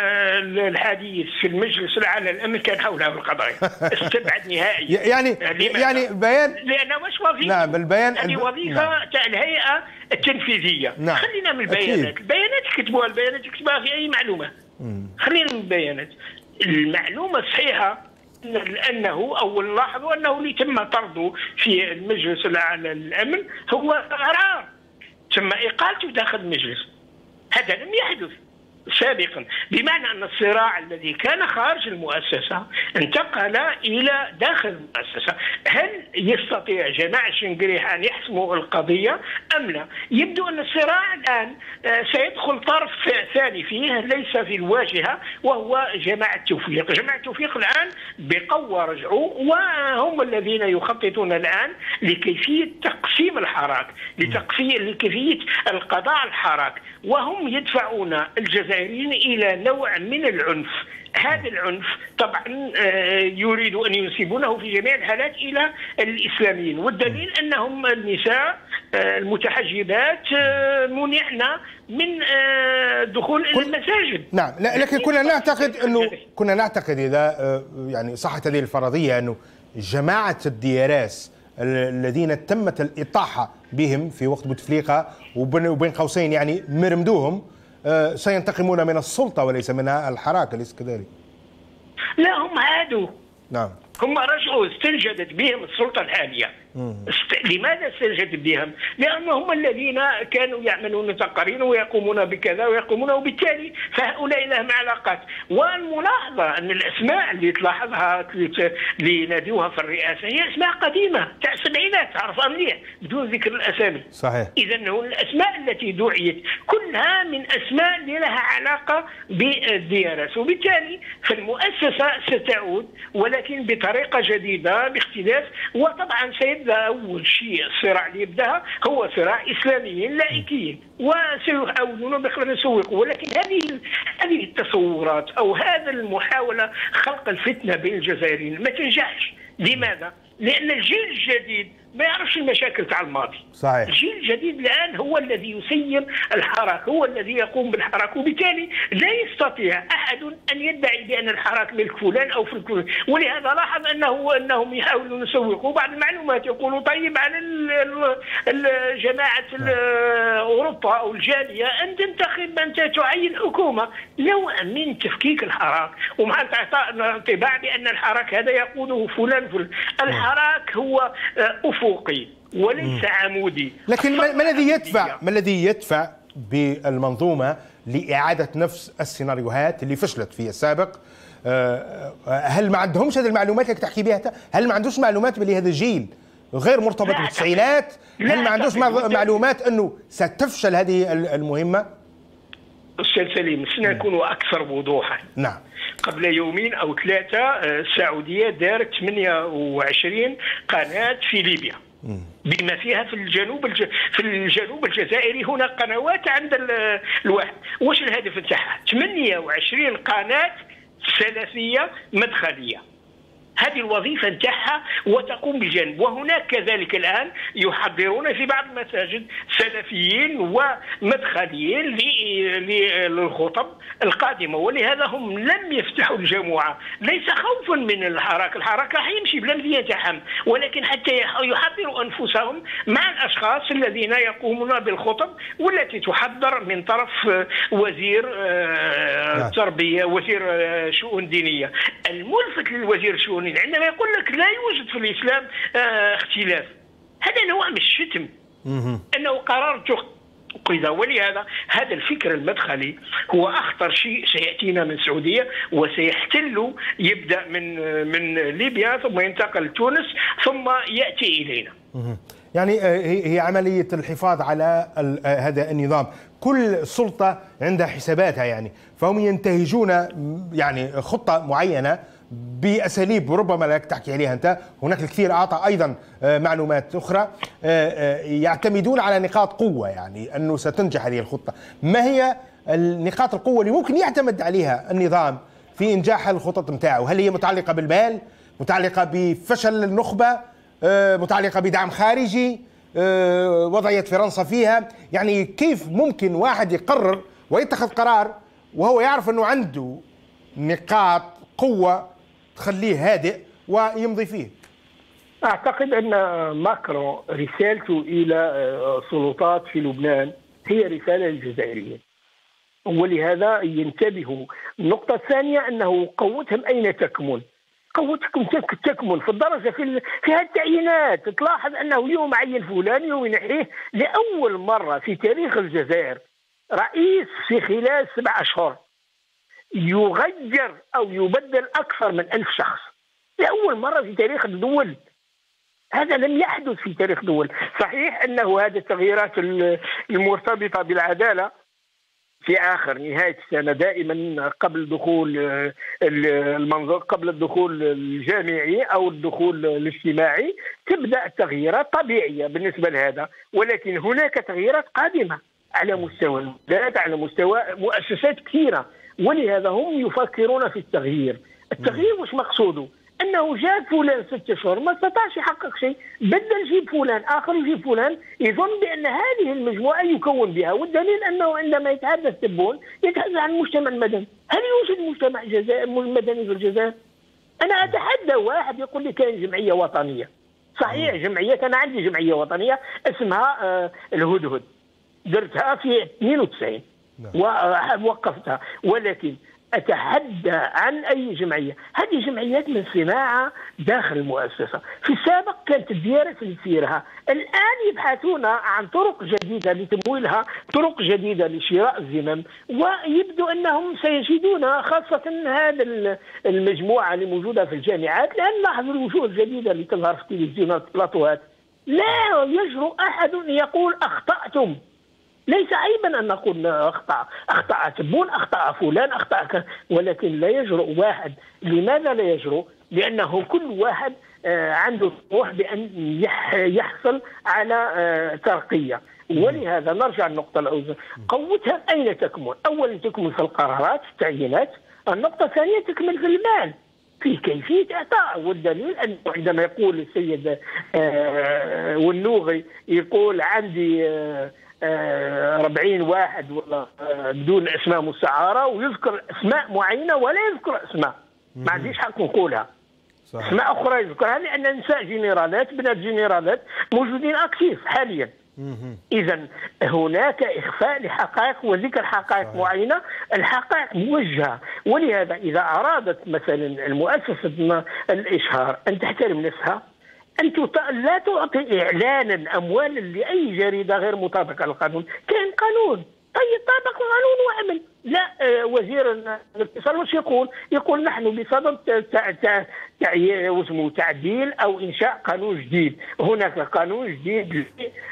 الحديث في المجلس الاعلى للامن كان حول هذه القضايا. استبعد نهائيا. يعني يعني البيان لانه مش وظيفه. نعم البيان هذه وظيفه تاع نعم. الهيئه التنفيذيه. نعم. خلينا من البيانات. أكيد. البيانات يكتبوها، البيانات يكتبوها في اي معلومه. مم. خلينا من البيانات. المعلومه الصحيحه انه اول لاحظوا انه اللي تم طرده في المجلس الاعلى للامن هو قرار تم اقالته داخل المجلس. هذا لم يحدث سابقا، بمعنى ان الصراع الذي كان خارج المؤسسه انتقل الى داخل المؤسسه. هل يستطيع جماعه الشنقريح ان يحسموا القضيه ام لا؟ يبدو ان الصراع الان سيدخل طرف ثاني فيه ليس في الواجهه، وهو جماعه التوفيق. جماعه التوفيق الان بقوه رجعوا، وهم الذين يخططون الان لكيفيه تقسيم الحراك، لتقسيم لكيفيه القضاء على الحراك، وهم يدفعون الجزائريين الى نوع من العنف. هذا العنف طبعا يريد ان ينسبونه في جميع الحالات الى الاسلاميين، والدليل انهم النساء المتحجبات منعن من دخول المساجد. نعم، لكن كنا نعتقد انه كنا نعتقد اذا يعني صحت هذه الفرضيه انه جماعه الدياراس الذين تمت الاطاحه بهم في وقت بوتفليقه وبين قوسين يعني مرمدوهم سينتقمون من السلطه وليس من الحراك، أليس كذلك؟ لا، هم عادوا. نعم. هم رجعوا، استنجدت بهم السلطه الحاليه. لماذا استنجد بهم؟ لأنهم هم الذين كانوا يعملون تقارير ويقومون بكذا ويقومون، وبالتالي فهؤلاء لهم علاقات. والملاحظة أن الأسماء اللي تلاحظها اللي نادوها في الرئاسة هي أسماء قديمة تاع السبعينات، تعرفها مليح بدون ذكر الأسامي. صحيح. إذا الأسماء التي دعيت كلها من أسماء اللي لها علاقة بالديانات، وبالتالي فالمؤسسة ستعود ولكن بطريقة جديدة باختلاف. وطبعا سيبدأ أول شيء الصراع اللي يبدأ هو صراع إسلاميين لائكيين، وسيحاولون بقدر يسوقوا، ولكن هذه هذه التصورات أو هذا المحاولة خلق الفتنة بين الجزائريين ما تنجحش. لماذا؟ لأن الجيل الجديد ما يعرفش المشاكل تاع الماضي. صحيح. الجيل الجديد الآن هو الذي يسير الحراك، هو الذي يقوم بالحراك، وبالتالي لا يستطيع أحد أن يدعي بأن الحراك ملك فلان أو فلان. ولهذا لاحظ أنه أنهم يحاولون يسوقوا بعض المعلومات، يقولوا طيب على جماعة أوروبا أو الجالية أن تنتخب أن تعين حكومة. لو من تفكيك الحراك ومع انطباع بأن الحراك هذا يقوده فلان فلان، الحراك هو أفقي وليس عمودي. لكن ما الذي يدفع ما الذي يدفع بالمنظومة لإعادة نفس السيناريوهات اللي فشلت في السابق؟ هل ما عندهمش هذه المعلومات اللي تحكي بها؟ هل ما عندوش معلومات بلي هذا الجيل غير مرتبط بالتسعينات؟ هل ما عندوش معلومات أنه ستفشل هذه المهمة؟ أستاذ سليم، سنكون أكثر وضوحا. نعم. قبل يومين أو ثلاثة السعودية دارت ثمانية وعشرين قناة في ليبيا بما فيها في الجنوب الج... في الجنوب الجزائري هناك قنوات عند الواحد. واش الهدف نتاعها؟ ثمانية وعشرين قناة سلفية مدخلية، هذه الوظيفة نتاعها وتقوم بجانب. وهناك كذلك الآن يحضرون في بعض المساجد سلفيين ومدخليين للخطب القادمة، ولهذا هم لم يفتحوا الجمعة ليس خوفا من الحراك، الحراك راح يمشي بلا مزيان تاعهم، ولكن حتى يحضروا أنفسهم مع الأشخاص الذين يقومون بالخطب والتي تحضر من طرف وزير التربية، وزير شؤون دينية. الملفت للوزير الشؤون عندما يقول لك لا يوجد في الإسلام آه اختلاف، هذا نوع من الشتم، أنه قرار اتخذ. ولهذا هذا الفكر المدخلي هو أخطر شيء سيأتينا من السعودية، وسيحتل يبدأ من من ليبيا ثم ينتقل لتونس ثم يأتي إلينا. يعني هي عملية الحفاظ على هذا النظام، كل سلطة عندها حساباتها يعني، فهم ينتهجون يعني خطة معينة بأساليب ربما لك تحكي عليها أنت. هناك الكثير أعطى أيضا معلومات أخرى يعتمدون على نقاط قوة، يعني أنه ستنجح هذه الخطة. ما هي النقاط القوة اللي ممكن يعتمد عليها النظام في إنجاح الخطط متاعه؟ هل هي متعلقة بالمال، متعلقة بفشل النخبة، متعلقة بدعم خارجي، وضعية فرنسا فيها؟ يعني كيف ممكن واحد يقرر ويتخذ قرار وهو يعرف أنه عنده نقاط قوة تخليه هادئ ويمضي فيه؟ أعتقد أن ماكرون رسالته إلى السلطات في لبنان هي رسالة للجزائريين، ولهذا ينتبهوا. النقطة الثانية أنه قوتهم أين تكمن؟ قوتكم تكمن في الدرجة في في هذه التعيينات. تلاحظ أنه يوم عين فلان يوم ينحيه. لأول مرة في تاريخ الجزائر رئيس في خلال سبع أشهر يغير أو يبدل أكثر من ألف شخص، لأول مرة في تاريخ الدول. هذا لم يحدث في تاريخ الدول. صحيح أنه هذه التغييرات المرتبطة بالعدالة في آخر نهاية السنة دائما قبل دخول المنظور، قبل الدخول الجامعي أو الدخول الاجتماعي تبدأ التغييرات طبيعية بالنسبة لهذا، ولكن هناك تغييرات قادمة على مستوى البلاد، على مستوى مؤسسات كثيرة، ولهذا هم يفكرون في التغيير. التغيير مش مقصوده أنه جاء فلان ست أشهر ما استطاعش يحقق شيء، بدل يجيب فلان آخر يجيب فلان، يظن بأن هذه المجموعة يكون بها. والدليل أنه عندما يتحدث تبون يتحدث عن المجتمع المدني. هل يوجد مجتمع جزائر مدني في الجزائر؟ أنا أتحدى واحد يقول لي كان جمعية وطنية. صحيح جمعية، أنا عندي جمعية وطنية اسمها آه الهدهد، درتها في اثنين وتسعين ووقفتها، ولكن أتحدى عن أي جمعية. هذه جمعيات من صناعة داخل المؤسسة. في السابق كانت الديارة تسيرها، الآن يبحثون عن طرق جديدة لتمويلها، طرق جديدة لشراء الزمام، ويبدو أنهم سيجدون خاصة هذه المجموعة اللي موجودة في الجامعات. الآن لاحظ الوجوه الجديدة اللي تظهر في التلفزيونات البلاطوات، لا يجرؤ أحد يقول أخطأتم. ليس عيبا أن نقول أخطأ أخطأ تبون، أخطأ فلان، أخطأ ك... ولكن لا يجرؤ واحد. لماذا لا يجرؤ؟ لأنه كل واحد عنده طموح بأن يحصل على ترقية. ولهذا نرجع للنقطة الأولى، قوتها أين تكمن؟ أولا تكمن في القرارات، التعيينات. النقطة الثانية تكمن في المال، في كيفية إعطاء. والدليل أنه عندما يقول السيد والنوغي يقول عندي أربعين واحد ولا بدون اسماء مستعاره، ويذكر اسماء معينه ولا يذكر اسماء، ما عنديش حق نقولها. صحيح. اسماء اخرى يذكرها لان نساء جنرالات، بنات جنرالات موجودين اكتيف حاليا. اذا هناك اخفاء لحقائق وذكر حقائق صحيح. معينه، الحقائق موجهه. ولهذا اذا ارادت مثلا المؤسسه الاشهار ان تحترم نفسها، أن لا تعطي إعلانا أموالا لأي جريدة غير مطابقة للقانون. كان قانون، طيب طابق القانون واعمل. لا، وزير الاتصال وش يقول؟ يقول نحن بصدد تعديل أو إنشاء قانون جديد. هناك قانون جديد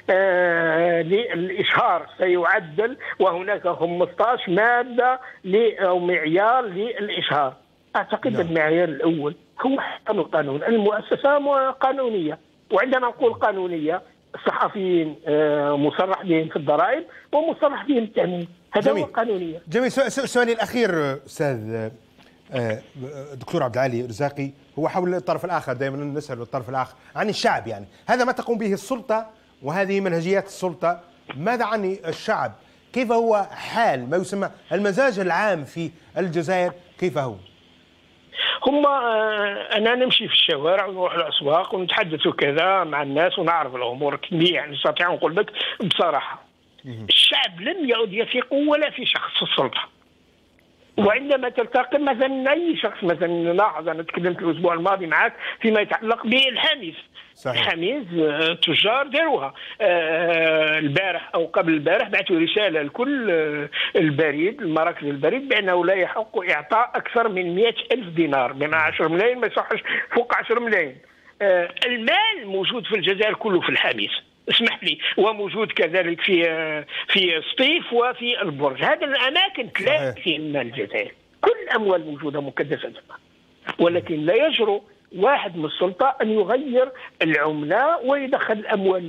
للإشهار سيعدل، وهناك خمسة عشر مادة أو معيار للإشهار. أعتقد المعيار الأول هو حسن القانون. المؤسسة قانونية، وعندما نقول قانونية الصحفيين مصرح بهم في الضرائب ومصرح بهم التأمين، هذا هو قانونية. جميل. سؤالي الأخير أستاذ دكتور عبد العالي رزاقي هو حول الطرف الآخر. دائما نسأل الطرف الآخر عن الشعب، يعني هذا ما تقوم به السلطة وهذه منهجيات السلطة. ماذا عن الشعب؟ كيف هو حال ما يسمى المزاج العام في الجزائر؟ كيف هو؟ هم أنا نمشي في الشوارع ونروح الأسواق ونتحدث كذا مع الناس ونعرف الأمور كمية، يعني نستطيع نقول لك بصراحة الشعب لم يعد يثق ولا في شخص السلطة. وعندما تلتقي مثلا أي شخص، مثلا نلاحظ، أنا تكلمت الأسبوع الماضي معك فيما يتعلق بالحميس. الحميس تجار داروها البارح أو قبل البارح، بعثوا رسالة لكل البريد، المراكز البريد، بأنه لا يحق إعطاء أكثر من مئة ألف دينار، بما عشرة ملايين ما يصحش فوق عشرة ملايين. المال موجود في الجزائر كله في الحميس، اسمح لي، وموجود كذلك في في سطيف وفي البرج. هذه الأماكن تلاقي في المال الجزائري، كل الأموال موجودة مكدسة، ولكن لا يجرؤ واحد من السلطة أن يغير العملة ويدخل الأموال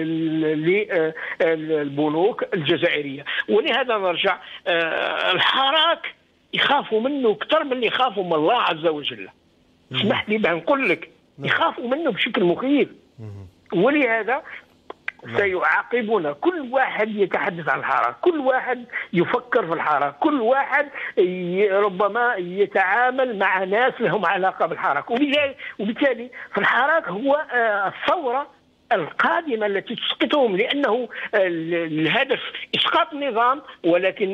للبنوك الجزائرية. ولهذا نرجع، الحراك يخافوا منه أكثر من اللي يخافوا من الله عز وجل. اسمح لي بنقول لك، يخافوا منه بشكل مخيف. ولهذا سيعاقبون كل واحد يتحدث عن الحراك، كل واحد يفكر في الحراك، كل واحد ربما يتعامل مع ناس لهم علاقة بالحراك. وبالتالي فالحراك هو الثورة القادمة التي تسقطهم، لأنه الهدف إسقاط النظام، ولكن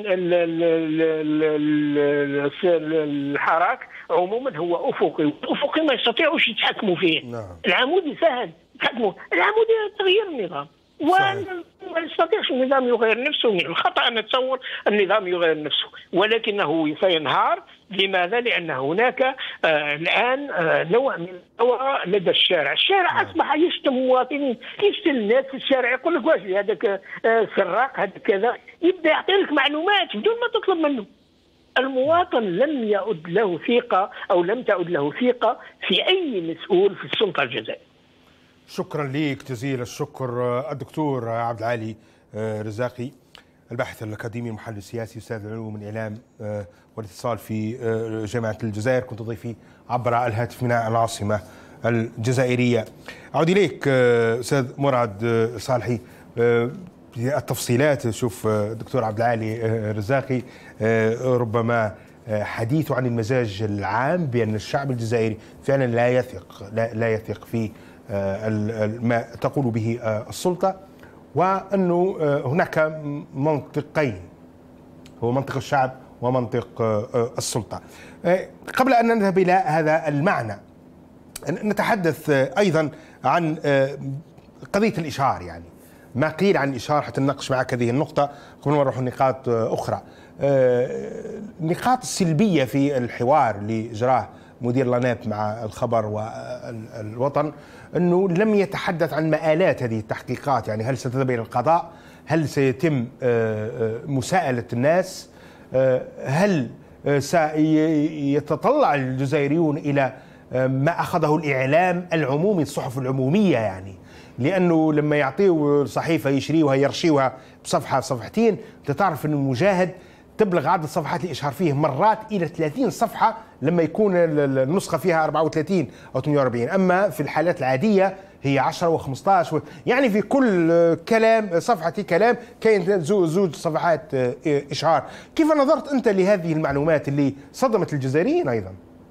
الحراك عموما هو أفقي، الأفقي ما يستطيعوش يتحكموا فيه. العمودي سهل يتحكموا، العمودي تغيير النظام، وما يستطيعش النظام يغير نفسه. من الخطأ أن نتصور النظام يغير نفسه، ولكنه سينهار. لماذا؟ لأن هناك آه الآن آه نوع من الثورة لدى الشارع. الشارع أصبح يشتم مواطنين، يشتم الناس في الشارع، يقول لك واش هذاك آه سراق، هذا كذا، يبدأ يعطي لك معلومات بدون ما تطلب منه. المواطن لم يعد له ثقة أو لم تعد له ثقة في أي مسؤول في السلطة الجزائرية. شكرا لك جزيل الشكر الدكتور عبد العالي رزاقي، الباحث الأكاديمي المحلل السياسي أستاذ العلوم الإعلام والاتصال في جامعة الجزائر، كنت ضيفي عبر الهاتف من العاصمة الجزائرية. أعود إليك أستاذ مراد صالحي، التفصيلات. شوف دكتور عبد العالي رزاقي ربما حديثه عن المزاج العام بأن الشعب الجزائري فعلا لا يثق لا, لا يثق في ما تقول به السلطة، وأنه هناك منطقين، هو منطق الشعب ومنطق السلطة. قبل أن نذهب إلى هذا المعنى نتحدث أيضا عن قضية الإشهار، يعني ما قيل عن الإشهار حتى نناقش معك هذه النقطة قبل ما نروح لنقاط أخرى. النقاط السلبية في الحوار اللي جراه مدير لاناب مع الخبر والوطن أنه لم يتحدث عن مآلات هذه التحقيقات، يعني هل ستذهب إلى القضاء؟ هل سيتم مساءلة الناس؟ هل سيتطلع الجزائريون إلى ما أخذه الإعلام العمومي، الصحف العمومية يعني؟ لأنه لما يعطيه صحيفة يشريوها يرشيوها بصفحة صفحتين، أنت تعرف أن المجاهد تبلغ عدد الصفحات اللي إشهار فيه مرات إلى ثلاثين صفحة لما يكون النسخة فيها أربعة وثلاثين أو ثمانية وأربعين، أما في الحالات العادية هي عشرة وخمسة عشر، يعني في كل كلام صفحة كلام كاين زوج صفحات إشهار. كيف نظرت أنت لهذه المعلومات اللي صدمت الجزائريين أيضا؟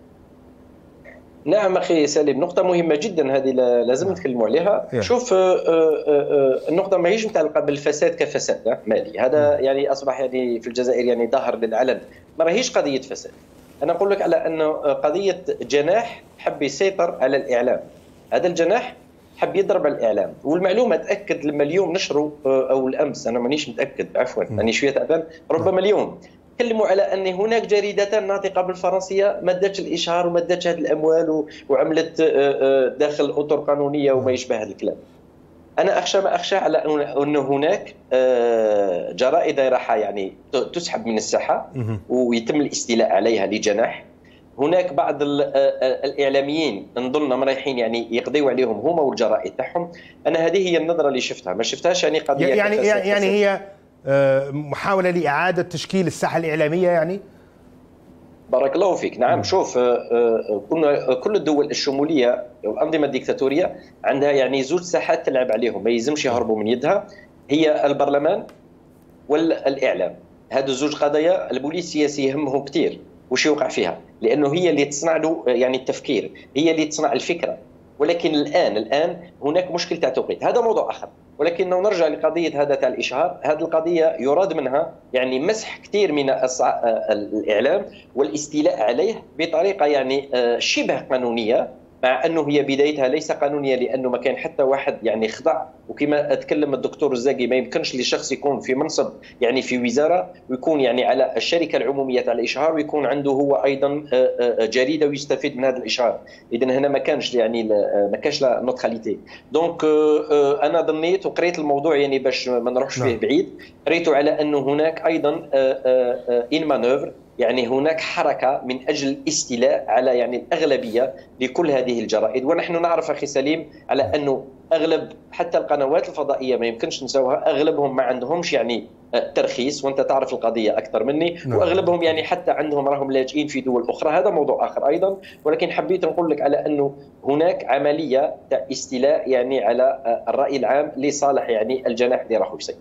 نعم أخي سالم، نقطة مهمة جدا هذه لازم نتكلموا عليها. yeah. شوف النقطة ما هيش متعلقة بالفساد كفساد مالي، هذا يعني أصبح يعني في الجزائر يعني ظاهر للعلن، ما راهيش قضية فساد. أنا أقول لك على أنه قضية جناح حب يسيطر على الإعلام، هذا الجناح حب يضرب على الإعلام، والمعلومة تأكد لما اليوم نشروا أو الأمس، أنا مانيش متأكد عفوا أني شوية تعبان، ربما اليوم تكلموا على أن هناك جريدة ناطقة بالفرنسية ما داتش الإشهار وما داتش هذه الأموال وعملت داخل أطر قانونية وما يشبه هذا الكلام. أنا أخشى ما أخشى على أن هناك جرائد راح يعني تسحب من الساحة ويتم الاستيلاء عليها لجناح. هناك بعض الإعلاميين نظن رايحين يعني يقضيوا عليهم هما والجرائد تاعهم. أنا هذه هي النظرة اللي شفتها، ما شفتهاش يعني قضية يعني يعني هي محاولة لإعادة تشكيل الساحة الإعلامية يعني. بارك الله فيك. نعم. شوف كل الدول الشمولية والأنظمة الديكتاتورية عندها يعني زوج ساحات تلعب عليهم، ما يلزمش يهربوا من يدها، هي البرلمان والإعلام. هذو زوج قضايا البوليس السياسي يهمهم كثير وش يوقع فيها، لأنه هي اللي تصنع له يعني التفكير، هي اللي تصنع الفكرة. ولكن الآن الآن هناك مشكلة تاع توقيت، هذا موضوع آخر. ولكن لو نرجع لقضية هذا تاع الإشهار، هذه القضية يراد منها يعني مسح كثير من الإعلام والاستيلاء عليه بطريقة يعني شبه قانونية، مع أنه هي بدايتها ليس قانونية، لأنه ما كان حتى واحد يعني خضع. وكما أتكلم الدكتور الزاقي، ما يمكنش لشخص يكون في منصب يعني في وزارة ويكون يعني على الشركة العمومية تاع الإشهار ويكون عنده هو أيضا جريدة ويستفيد من هذا الإشهار. إذن هنا ما كانش يعني ما كانش لا نوتراليتي. دونك أنا ظنيت وقريت الموضوع يعني باش ما نروحش فيه بعيد، قريته على أنه هناك أيضا إن مانوفر، يعني هناك حركة من أجل الاستيلاء على يعني الأغلبية لكل هذه الجرائد. ونحن نعرف أخي سليم على أنه أغلب حتى القنوات الفضائية ما يمكنش نسوها، أغلبهم ما عندهمش يعني ترخيص، وأنت تعرف القضية أكثر مني. وأغلبهم يعني حتى عندهم راهم لاجئين في دول أخرى، هذا موضوع آخر أيضا. ولكن حبيت نقول لك على أنه هناك عملية استيلاء يعني على الرأي العام لصالح يعني الجناح اللي راهو يصير.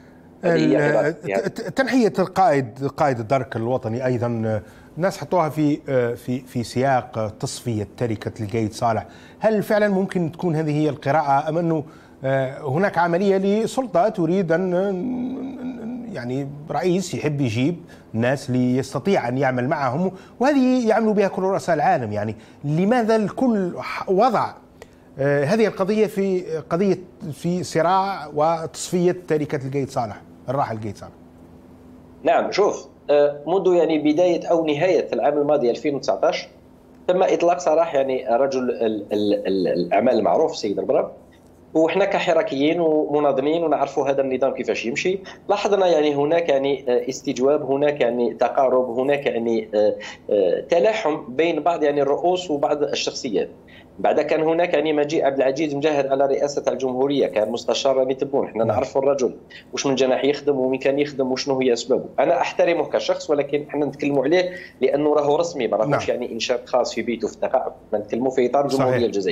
تنحية القائد قائد الدرك الوطني أيضا الناس حطوها في في في سياق تصفية تركة القايد صالح. هل فعلا ممكن تكون هذه هي القراءة، أم أنه هناك عملية لسلطة تريد أن يعني رئيس يحب يجيب ناس ليستطيع أن يعمل معهم، وهذه يعملوا بها كل رؤساء العالم؟ يعني لماذا الكل وضع هذه القضية في قضية في صراع وتصفية تركة القايد صالح الراحل القايد صالح؟ نعم. شوف، منذ يعني بداية أو نهاية العام الماضي ألفين وتسعة عشر تم إطلاق سراح يعني رجل الأعمال المعروف سيد البراب، وإحنا كحراكيين ومناضلين ونعرفوا هذا النظام كيفاش يمشي، لاحظنا يعني هناك يعني استجواب، هناك يعني تقارب، هناك يعني تلاحم بين بعض يعني الرؤوس وبعض الشخصيات. بعد كان هناك يعني مجيء عبد العزيز مجاهد على رئاسة الجمهورية، كان مستشار يعني تبون، احنا نعرف الرجل وش من جناح يخدم ومن كان يخدم وشنو هي أسبابه. أنا أحترمه كشخص، ولكن احنا نتكلموا عليه لأنه راهو رسمي، ما راهوش يعني إنشاء خاص في بيته في التقاعد، نتكلموا في إطار الجمهورية الجزائرية.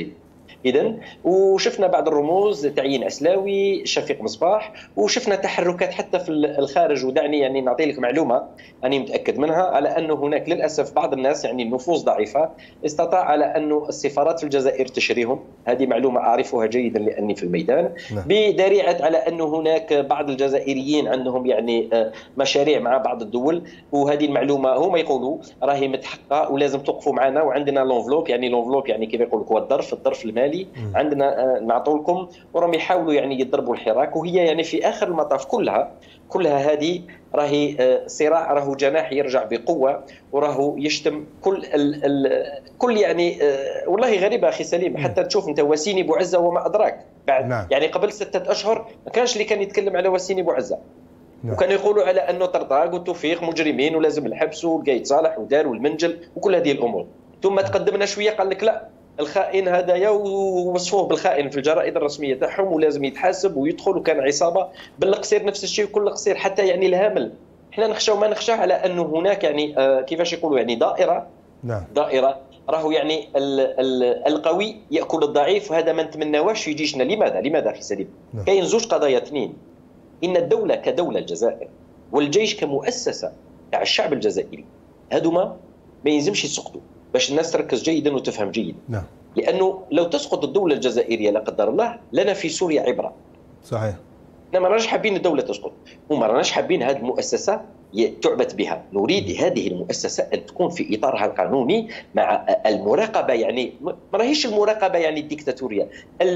اذا وشفنا بعض الرموز تعيين عسلاوي، شفيق مصباح، وشفنا تحركات حتى في الخارج. ودعني يعني نعطي لك معلومه اني متاكد منها، على انه هناك للاسف بعض الناس يعني النفوذ ضعيفه استطاع على انه السفارات في الجزائر تشريهم. هذه معلومه اعرفها جيدا لاني في الميدان. نعم. بدريعه على انه هناك بعض الجزائريين عندهم يعني مشاريع مع بعض الدول، وهذه المعلومه هم يقولوا راهي متحققه ولازم توقفوا معنا. وعندنا لونفلوب، يعني لونفلوب يعني كيف يقول لك هو الظرف الظرف المالي م. عندنا نعطوا لكم، وراهم يحاولوا يعني يضربوا الحراك. وهي يعني في اخر المطاف كلها كلها هذه راهي صراع، راهو جناح يرجع بقوه، وراهو يشتم كل ال ال كل يعني والله غريبه اخي سليم. حتى تشوف انت وسيني بوعزه وما ادراك بعد. نعم. يعني قبل ستة اشهر ما كانش اللي كان يتكلم على وسيني بوعزه. نعم. وكانوا يقولوا على انه طرطاق وتوفيق مجرمين ولازم الحبس وقايد صالح ودار والمنجل وكل هذه الامور. ثم تقدمنا شويه قال لك لا، الخائن هذايا ووصفوه بالخائن في الجرائد الرسميه تاعهم ولازم يتحاسب ويدخل، وكان عصابه. بالقصير نفس الشيء وكل قصير حتى يعني الهامل. احنا نخشى وما نخشى على انه هناك يعني آه كيفاش يقولوا يعني دائره. نعم. دائره راهو يعني ال ال القوي ياكل الضعيف، وهذا ما نتمناوش في جيشنا. لماذا؟ لماذا اخي سليم؟ نعم. كاين زوج قضايا اثنين. ان الدوله كدوله الجزائر والجيش كمؤسسه تاع الشعب الجزائري، هذوما ما يلزمش يسقطوا، باش الناس تركز جيدا وتفهم جيدا. نعم. لانه لو تسقط الدوله الجزائريه لا قدر الله لنا في سوريا عبره. صحيح. احنا ما راناش حابين الدوله تسقط، وما راناش حابين هذه المؤسسه تعبث بها. نريد هذه المؤسسه ان تكون في اطارها القانوني مع المراقبه، يعني ما راهيش المراقبه يعني الديكتاتوريه،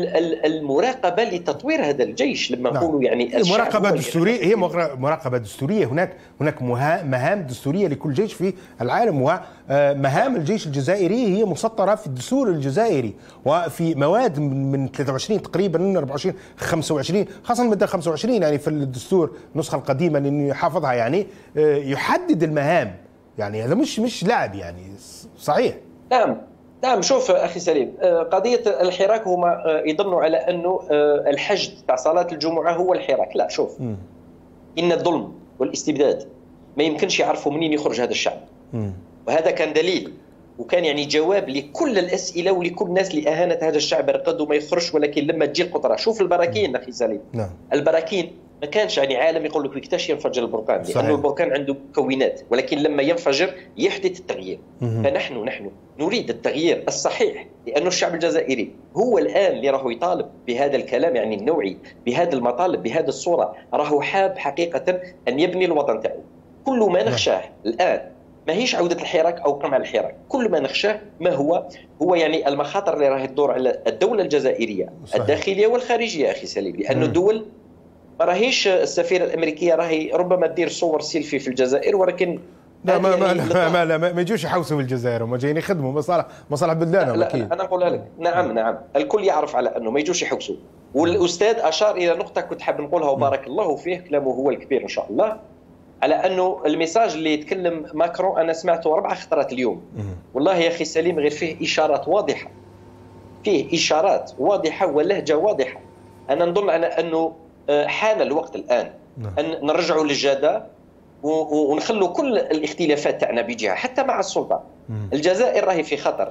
المراقبه لتطوير هذا الجيش. لما نقولوا يعني المراقبه الدستوريه هي مراقبه دستوريه. هناك هناك مهام دستوريه لكل جيش في العالم، ومهام الجيش الجزائري هي مسطره في الدستور الجزائري، وفي مواد من ثلاثة وعشرين تقريبا أربعة وعشرين خمسة وعشرين، خاصه الماده خمسة وعشرين يعني في الدستور النسخه القديمه اللي حافظها، يعني يحدد المهام. يعني هذا مش مش لعب يعني. صحيح. نعم نعم. شوف اخي سليم، قضيه الحراك هما يظنوا على انه الحشد تاع صلاه الجمعه هو الحراك. لا، شوف م. ان الظلم والاستبداد ما يمكنش يعرفوا منين يخرج هذا الشعب. م. وهذا كان دليل وكان يعني جواب لكل الاسئله ولكل الناس اللي اهانت هذا الشعب رقد وما يخرجش. ولكن لما تجي القدره، شوف البراكين اخي سليم. نعم. البراكين ما كانش يعني عالم يقول لك وقتاش ينفجر البركان، لانه البركان عنده مكونات، ولكن لما ينفجر يحدث التغيير. مم. فنحن نحن نريد التغيير الصحيح، لانه الشعب الجزائري هو الان اللي راهو يطالب بهذا الكلام يعني النوعي، بهذا المطالب، بهذه الصوره. راهو حاب حقيقه ان يبني الوطن تاعو. كل ما نخشاه الان ماهيش عوده الحراك او قمع الحراك، كل ما نخشاه ما هو هو يعني المخاطر اللي راهي تدور على الدوله الجزائريه صحيح. الداخليه والخارجيه اخي سليم، لانه الدول ما راهيش السفيره الامريكيه راهي ربما تدير صور سيلفي في الجزائر، ولكن لا ما ما لا ما, لا ما يجوش يحوسوا في الجزائر، هم جايين يخدموا مصالح مصالح بلدانهم. لا, لا انا اقولها لك. نعم نعم الكل يعرف على انه ما يجوش يحوسوا. والاستاذ اشار الى نقطه كنت حاب نقولها وبارك الله فيه، كلامه هو الكبير ان شاء الله، على انه الميساج اللي يتكلم ماكرون انا سمعته اربع خطرات اليوم. والله يا اخي سليم غير فيه اشارات واضحه، فيه اشارات واضحه ولهجه واضحه. انا نظن على انه حان الوقت الآن أن نرجعوا للجادة ونخلوا كل الاختلافات تاعنا بجهة حتى مع السلطة. الجزائر راهي في خطر.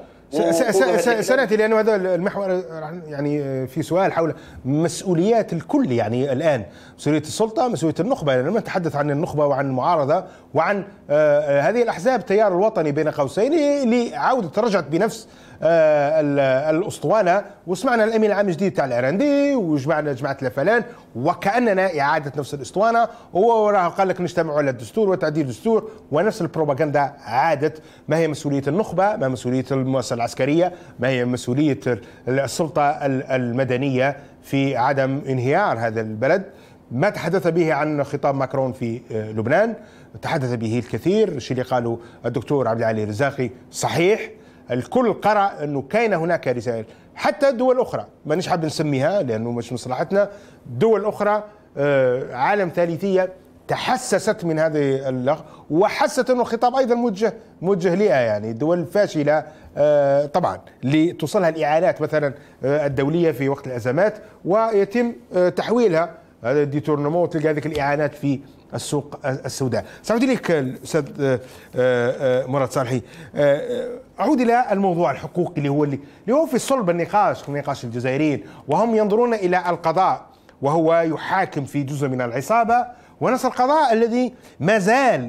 سنأتي لأنه هذا المحور يعني في سؤال حول مسؤوليات الكل يعني الآن، مسؤولية السلطة، مسؤولية النخبة. لما نتحدث عن النخبة وعن المعارضة وعن آه هذه الأحزاب التيار الوطني بين قوسين اللي عودت رجعت بنفس آه الأسطوانة، وسمعنا الأمين العام الجديد تاع الإيراندي وجمعنا جماعة الفلان وكأننا إعادة نفس الأسطوانة، وهو راه قال لك نجتمعوا على الدستور وتعديل الدستور، ونفس البروباغندا عادت. ما هي مسؤولية النخبة؟ ما مسؤولية المؤسسة العسكرية؟ ما هي مسؤولية السلطة المدنية في عدم انهيار هذا البلد؟ ما تحدث به عن خطاب ماكرون في لبنان، تحدث به الكثير. الشيء اللي قاله الدكتور عبد العالي الرزاقي صحيح، الكل قرأ أنه كاين هناك رسائل. حتى دول أخرى ما نحب نسميها لأنه مش مصلحتنا، دول أخرى عالم ثالثية تحسست من هذه اللغة وحست أنه الخطاب أيضا موجه موجه لها، يعني دول فاشلة طبعا لتوصلها الإعانات مثلا الدولية في وقت الأزمات ويتم تحويلها، هذا ديتورنمون، تلقى هذيك الإعانات في السوق السوداء. سأعود إليك الأستاذ مراد صالحي، أعود إلى الموضوع الحقوقي اللي هو اللي هو في صلب النقاش نقاش الجزائريين، وهم ينظرون إلى القضاء وهو يحاكم في جزء من العصابة، ونفس القضاء الذي ما زال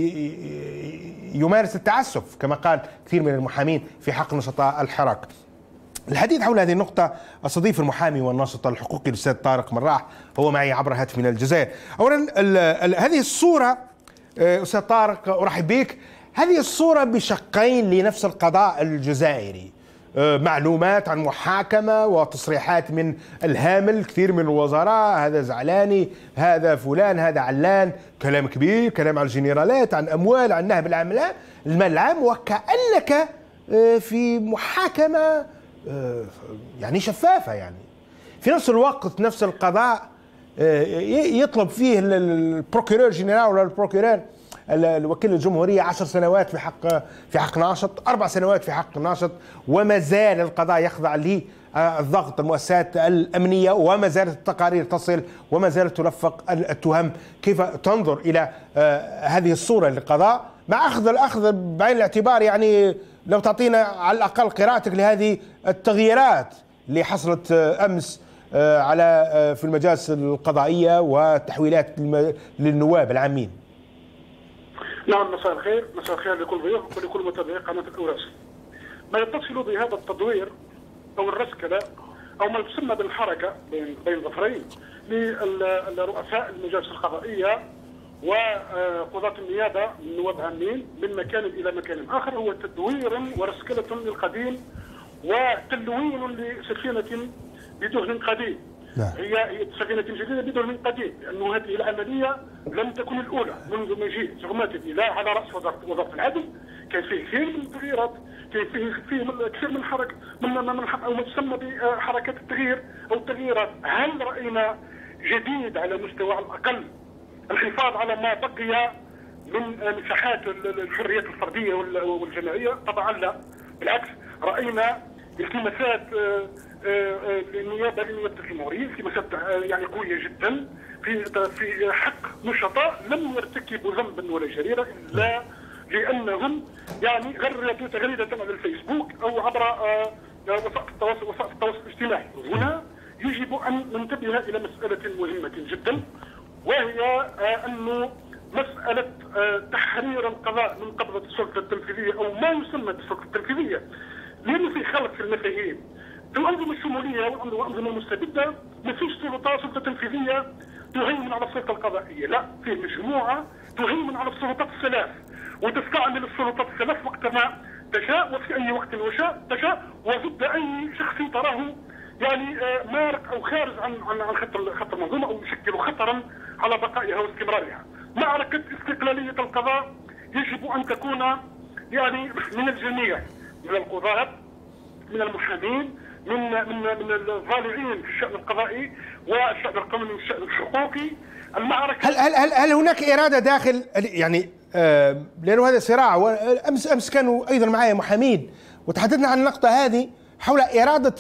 يمارس التعسف كما قال كثير من المحامين في حق نشطاء الحراك. الحديث حول هذه النقطة أستضيف المحامي والناشط الحقوقي الأستاذ طارق مراح، هو معي عبر هاتف من الجزائر. أولا هذه الصورة أستاذ طارق أرحب بك، هذه الصورة بشقين لنفس القضاء الجزائري، معلومات عن محاكمة وتصريحات من الهامل كثير من الوزراء، هذا زعلاني، هذا فلان، هذا علان، كلام كبير، كلام عن الجنرالات، عن أموال، عن نهب المال العام، وكأنك في محاكمة يعني شفافة. يعني في نفس الوقت نفس القضاء يطلب فيه البروكيرور جنرال ولا البروكيرور الوكيل الجمهورية عشر سنوات في حق في حق ناشط، أربع سنوات في حق ناشط، وما زال القضاء يخضع للضغط المؤسسات الأمنية، وما زالت التقارير تصل، وما زالت تلفق التهم. كيف تنظر إلى هذه الصورة للقضاء مع أخذ الأخذ بعين الاعتبار؟ يعني لو تعطينا على الأقل قراءتك لهذه التغييرات اللي حصلت أمس على في المجالس القضائية وتحويلات للنواب العامين. نعم، مساء الخير، مساء الخير لكل ضيوف ولكل متابعي قناة الأوراس. ما يتصل بهذا التدوير أو الرسكلة أو ما يسمى بالحركة بين بين ظفرين للرؤساء المجالس القضائية وقضاة النيابة من نواب عامين من مكان إلى مكان آخر هو تدوير ورسكلة للقديم وتلوين لسفينة بدهن قديم. هي هي سفينة جديدة بدهن قديم، لأنه هذه العملية لم تكن الأولى منذ مجيء زغماتي لا على رأس وزارة العدل. كان فيه كثير من التغييرات، كان فيه فيه كثير من حركة من من أو ما تسمى بحركات التغيير أو التغييرات. هل رأينا جديد على مستوى على الأقل الحفاظ على ما بقي من مساحات الحريات الفردية والجماعية؟ طبعا لا، بالعكس رأينا التماسات للنيابة لنيابة الجمهورية، التماسات يعني قوية جدا في في حق نشطاء لم يرتكبوا ذنبا ولا جريرة إلا لأنهم يعني غردوا تغريدة على الفيسبوك أو عبر وسائل التواصل وسائل التواصل الاجتماعي. هنا يجب أن ننتبه إلى مسألة مهمة جدا، وهي أنه مسألة تحرير القضاء من قبضة السلطة التنفيذية أو ما يسمى بالسلطة التنفيذية، لأنه في خلط في المفاهيم. في الأنظمة الشمولية والأنظمة المستبدة ما فيش سلطة سلطة تنفيذية تهيمن على السلطة القضائية، لا، في مجموعة تهيمن على السلطات الثلاث وتستعمل السلطات الثلاث وقتما تشاء وفي أي وقت وشاء تشاء وضد أي شخص تراه يعني مارق أو خارج عن عن عن خط خط المنظومة أو يشكل خطرا على بقائها واستمرارها. معركة استقلالية القضاء يجب أن تكون يعني من الجميع، من القضاة، من المحامين، من من من الظالعين في الشأن القضائي والشأن القانوني والشأن الحقوقي. المعركة هل هل هل, هل هناك إرادة داخل يعني آه لأنه هذا صراع، وأمس أمس كانوا أيضا معي محامين وتحدثنا عن النقطة هذه حول إرادة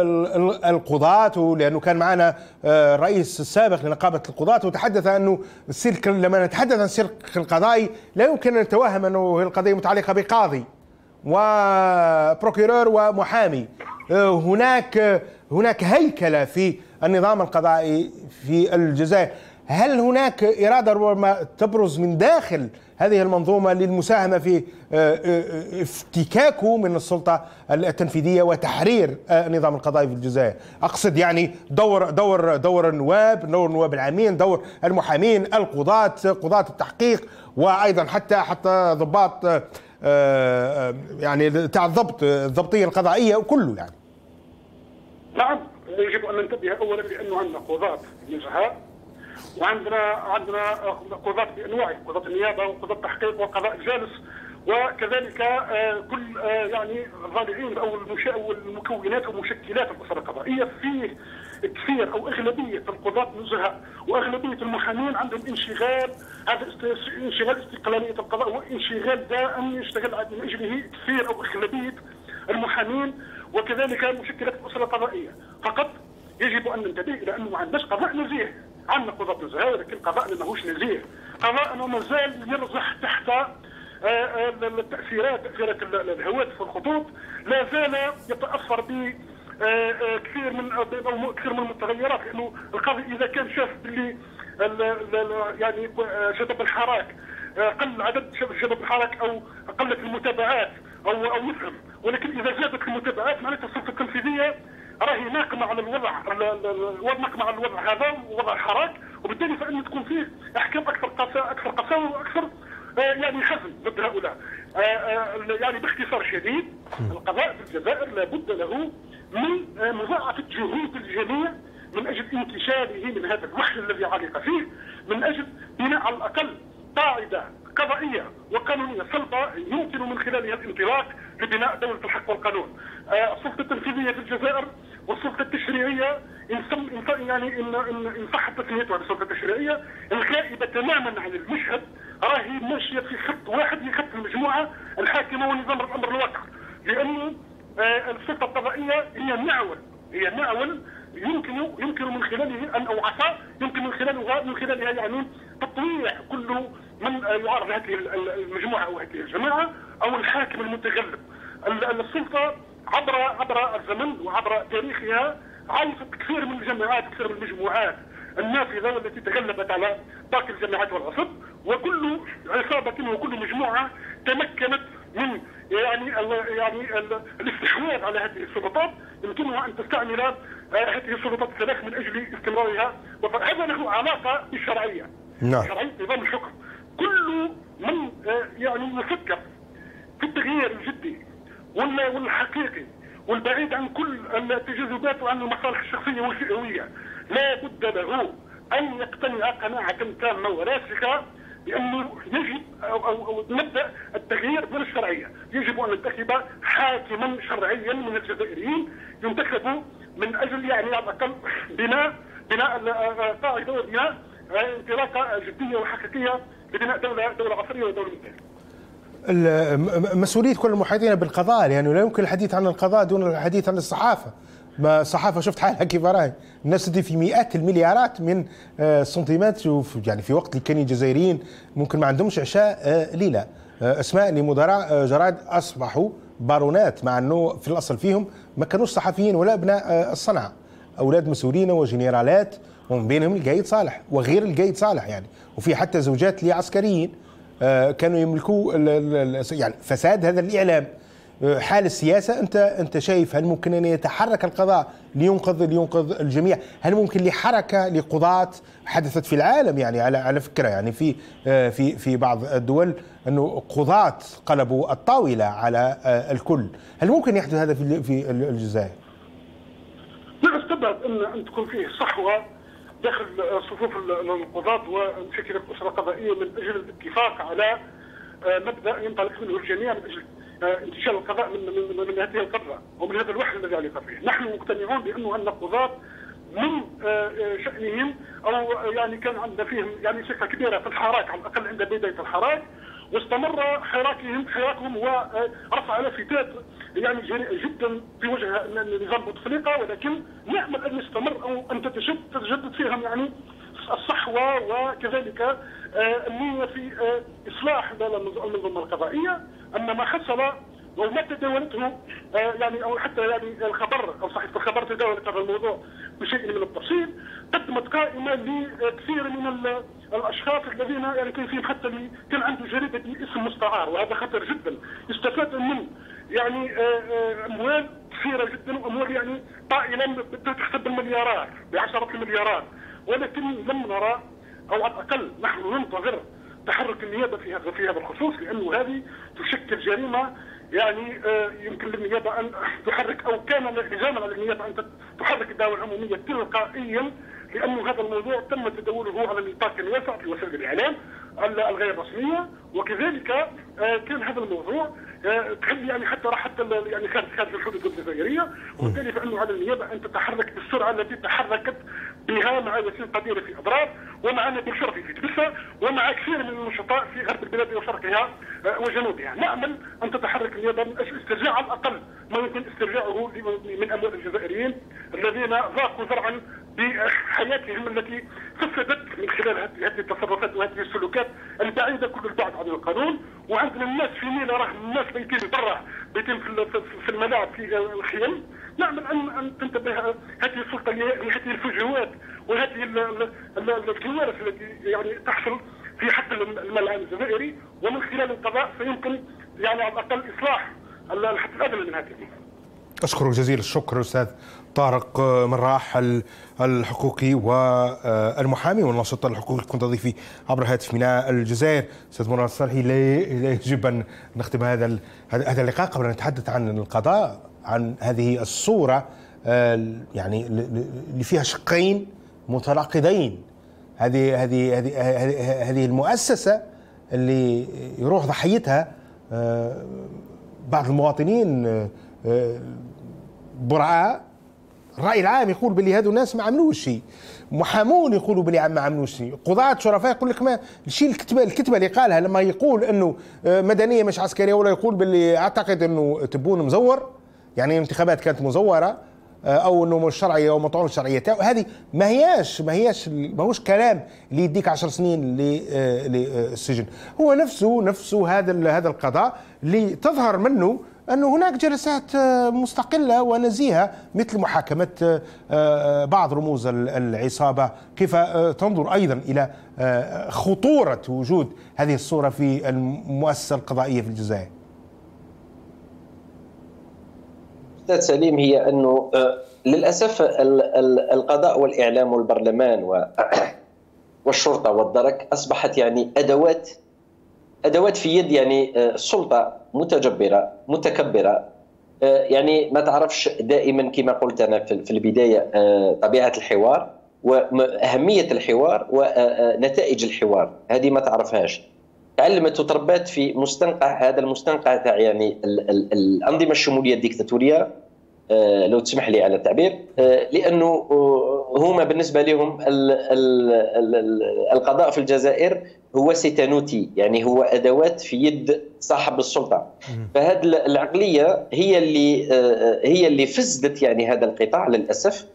القضاة، لأنه كان معنا الرئيس السابق لنقابة القضاة وتحدث أنه السلك، لما نتحدث عن السلك القضائي لا يمكن أن نتوهم أنه القضية متعلقة بقاضي وبروكيرور ومحامي. هناك هناك هيكلة في النظام القضائي في الجزائر. هل هناك إرادة ربما تبرز من داخل هذه المنظومة للمساهمة في افتكاكه من السلطة التنفيذية وتحرير النظام القضائي في الجزائر؟ أقصد يعني دور دور دور النواب، دور النواب العامين، دور المحامين، القضاة، قضاة التحقيق، وأيضا حتى حتى ضباط يعني تاع الضبط الضبطية القضائية وكله يعني. نعم، يجب أن ننتبه أولا لأنه عندنا قضاة نزهاء وعندنا عندنا قضاة بانواعها، قضاة النيابه وقضاة التحقيق والقضاء الجالس، وكذلك كل يعني الظالعين او المكونات ومشكلات الاسره القضائيه. فيه كثير او اغلبيه القضاة نزهاء واغلبيه المحامين عندهم انشغال، هذا انشغال استقلاليه القضاء وانشغال دائم يشتغل من اجله كثير او اغلبيه المحامين، وكذلك مشكلات الاسره القضائيه. فقط يجب ان ننتبه الى انه ما عندناش قضاء نزيه، عندنا قضاة نزهاء ولكن قضاء ماهوش نزيه. القضاء انه مازال يرزح تحت التاثيرات تاثيرات الهواتف والخطوط، لا زال يتاثر ب كثير من كثير من المتغيرات، لانه القاضي اذا كان شاف باللي يعني شباب الحراك قل عدد شباب الحراك او قلت المتابعات او او يفهم، ولكن اذا زادت المتابعات معناتها السلطه التنفيذيه راهي ناقمه على الوضع ناقمه على الوضع هذا ووضع الحراك، وبالتالي فان تكون فيه احكام اكثر قساوه اكثر قساوه واكثر يعني حزم ضد هؤلاء. يعني باختصار شديد القضاء في الجزائر لابد له من مضاعفه جهود الجميع من اجل انتشاله من هذا الوحل الذي علق فيه، من اجل بناء على الاقل قاعده قضائيه وقانونيه صلبه يمكن من خلالها الانطلاق لبناء دوله الحق والقانون. السلطه التنفيذيه في الجزائر والسلطه التشريعيه ان يعني ان ان صحت تسميتها بالسلطه التشريعيه الغائبه تماما عن المشهد، راهي ماشيه في خط واحد هي خط المجموعه الحاكمه ونظام الامر الواقع، لانه السلطه القضائيه هي معول هي معول يمكن يمكن من خلاله ان او عصا يمكن من خلالها من خلالها يعني تطويع كل من يعارض هذه المجموعه او هذه الجماعه او الحاكم المتغلب. السلطه عبر عبر الزمن وعبر تاريخها عرفت كثير من الجماعات كثير من المجموعات النافذه والتي تغلبت على باقي الجماعات والعصب، وكل عصابه وكل مجموعه تمكنت من يعني يعني الاستحواذ على هذه السلطات، يمكنها ان تستعمل هذه السلطات الثلاث من اجل استمرارها، وهذا له علاقه بالشرعيه. نعم. شرعيه نظام الحكم. كل من يعني يفكر في التغيير الجدي والحقيقي والبعيد عن كل التجاذبات وعن المصالح الشخصيه والفئويه لا بد له ان يقتنع قناعه تامه وراسخه بانه يجب او او, أو نبدا التغيير من الشرعيه، يجب ان ننتخب حاكما شرعيا من الجزائريين ينتخب من اجل يعني على الاقل بناء بناء قاعده وبناء انطلاقه جديه وحقيقيه لبناء دوله دوله عصريه ودوله مثاليه. مسؤولية كل المحيطين بالقضاء، لأنه يعني لا يمكن الحديث عن القضاء دون الحديث عن الصحافة. ما الصحافة شفت حالها كيف راهي، الناس تدي في مئات المليارات من السنتيمات، يعني في وقت اللي كانوا الجزائريين ممكن ما عندهمش عشاء ليلة. أسماء لمدراء جرائد أصبحوا بارونات، مع أنه في الأصل فيهم ما كانوش صحفيين ولا أبناء الصنعة، أولاد مسؤولين وجنرالات، ومن بينهم القايد صالح وغير القايد صالح يعني، وفي حتى زوجات لعسكريين كانوا يملكوا يعني فساد هذا الإعلام. حال السياسة أنت أنت شايف هل ممكن أن يتحرك القضاء لينقذ لينقذ الجميع؟ هل ممكن لحركة لقضاة حدثت في العالم يعني على على فكرة يعني في في في بعض الدول أنه قضاة قلبوا الطاولة على الكل، هل ممكن يحدث هذا في في الجزائر؟ لا استبعد أن أن تكون فيه صحوة داخل صفوف القضاة وشكل أسرة قضائية من أجل الاتفاق على مبدأ ينطلق منه الجميع من أجل انتشال القضاء من من, من هذه القدرة ومن هذا الوحل الذي علق فيه. نحن مقتنعون بأنه أن القضاة من شأنهم أو يعني كان عندنا فيهم يعني ثقة كبيرة في الحراك على الأقل عند بداية الحراك، واستمر حراكهم حراكهم ورفع لافتات يعني جريئة جدا في وجه نظام بوتفليقة، ولكن نأمل أن يستمر أو أن تتجدد فيهم يعني الصحوة وكذلك النية في إصلاح المنظومة القضائية. أن ما حصل وما تداولته يعني أو حتى يعني الخبر أو صحيفة الخبر تداولت هذا الموضوع بشيء من التفصيل، قدمت قائمة لكثير من الأشخاص الذين يعني كان فيهم حتى اللي كان عنده جريدة اسم مستعار، وهذا خطر جدا، استفاد من يعني أموال كثيرة جدا وأموال يعني طائلة تحسب بالمليارات بعشرات المليارات، ولكن لم نرى أو على الأقل نحن ننتظر تحرك النيابة في هذا في هذا الخصوص، لأنه هذه تشكل جريمة يعني يمكن للنيابة أن تحرك أو كان لزاما على النيابة أن تحرك الدعوة العمومية تلقائيا، لأنه هذا الموضوع تم تداوله على نطاق واسع في وسائل الإعلام الغير رسمية، وكذلك كان هذا الموضوع تخلي يعني حتى راح حتى يعني خارج خارج الحدود الجزائرية، وبالتالي فإنه على النيابة أن تتحرك بالسرعة التي تحركت بها مع ياسين قديرة في أضرار، ومع نبيل شرفي في تبسة، ومع كثير من النشطاء في غرب البلاد وشرقها وجنوبها. نأمل أن تتحرك النيابة من أجل استرجاع على الأقل ما يمكن استرجاعه من أموال الجزائريين الذين ذاقوا ذرعا بحياتهم التي فسدت من خلال هذه التصرفات وهذه السلوكات البعيده كل البعد عن القانون. وعندنا الناس في مينا راه الناس بيتين برا، بيتين في الملاعب في الخيم. نعمل ان ان تنتبه هذه السلطه لهذه الفجوات وهذه الكوارث التي يعني تحصل في حق الملعب الجزائري، ومن خلال القضاء سيمكن يعني على الاقل اصلاح الحد الادنى من هذه. أشكرك جزيل الشكر أستاذ طارق مراح الحقوقي والمحامي والناشط الحقوقي، كنت ضيفي عبر هاتف من الجزائر. أستاذ مراد الصالحي، لا يجب أن نختم هذا هذا اللقاء قبل أن نتحدث عن القضاء، عن هذه الصورة يعني اللي فيها شقين متناقضين. هذه هذه هذه هذه المؤسسة اللي يروح ضحيتها بعض المواطنين برعاء، الرأي العام يقول بلي هذو الناس ما عملوش شيء، محامون يقولوا بلي ما عملوش شيء، قضاة شرفاء يقول لك ما الشيء الكتبه الكتبه اللي قالها لما يقول انه مدنيه مش عسكريه، ولا يقول بلي اعتقد انه تبون مزور، يعني الانتخابات كانت مزوره، او انه مش شرعيه او مطعون الشرعيه تاعو. هذه ما هياش ما هياش ماهوش كلام اللي يديك عشر سنين للسجن. هو نفسه نفسه هذا هذا القضاء اللي تظهر منه أنه هناك جلسات مستقلة ونزيهة، مثل محاكمة بعض رموز العصابة. كيف تنظر أيضا إلى خطورة وجود هذه الصورة في المؤسسة القضائية في الجزائر؟ أستاذ سليم، هي أنه للأسف القضاء والإعلام والبرلمان والشرطة والدرك أصبحت يعني أدوات أدوات في يد يعني السلطة متجبرة متكبرة، يعني ما تعرفش دائما كما قلت أنا في البداية طبيعة الحوار وأهمية الحوار ونتائج الحوار، هذه ما تعرفهاش. تعلمت وتربت في مستنقع، هذا المستنقع تاع يعني الأنظمة الشمولية الديكتاتورية، لو تسمح لي على التعبير، لأنه هما بالنسبة لهم القضاء في الجزائر هو ستانوتي، يعني هو أدوات في يد صاحب السلطة. فهذه العقلية هي اللي هي اللي فسدت يعني هذا القطاع للأسف.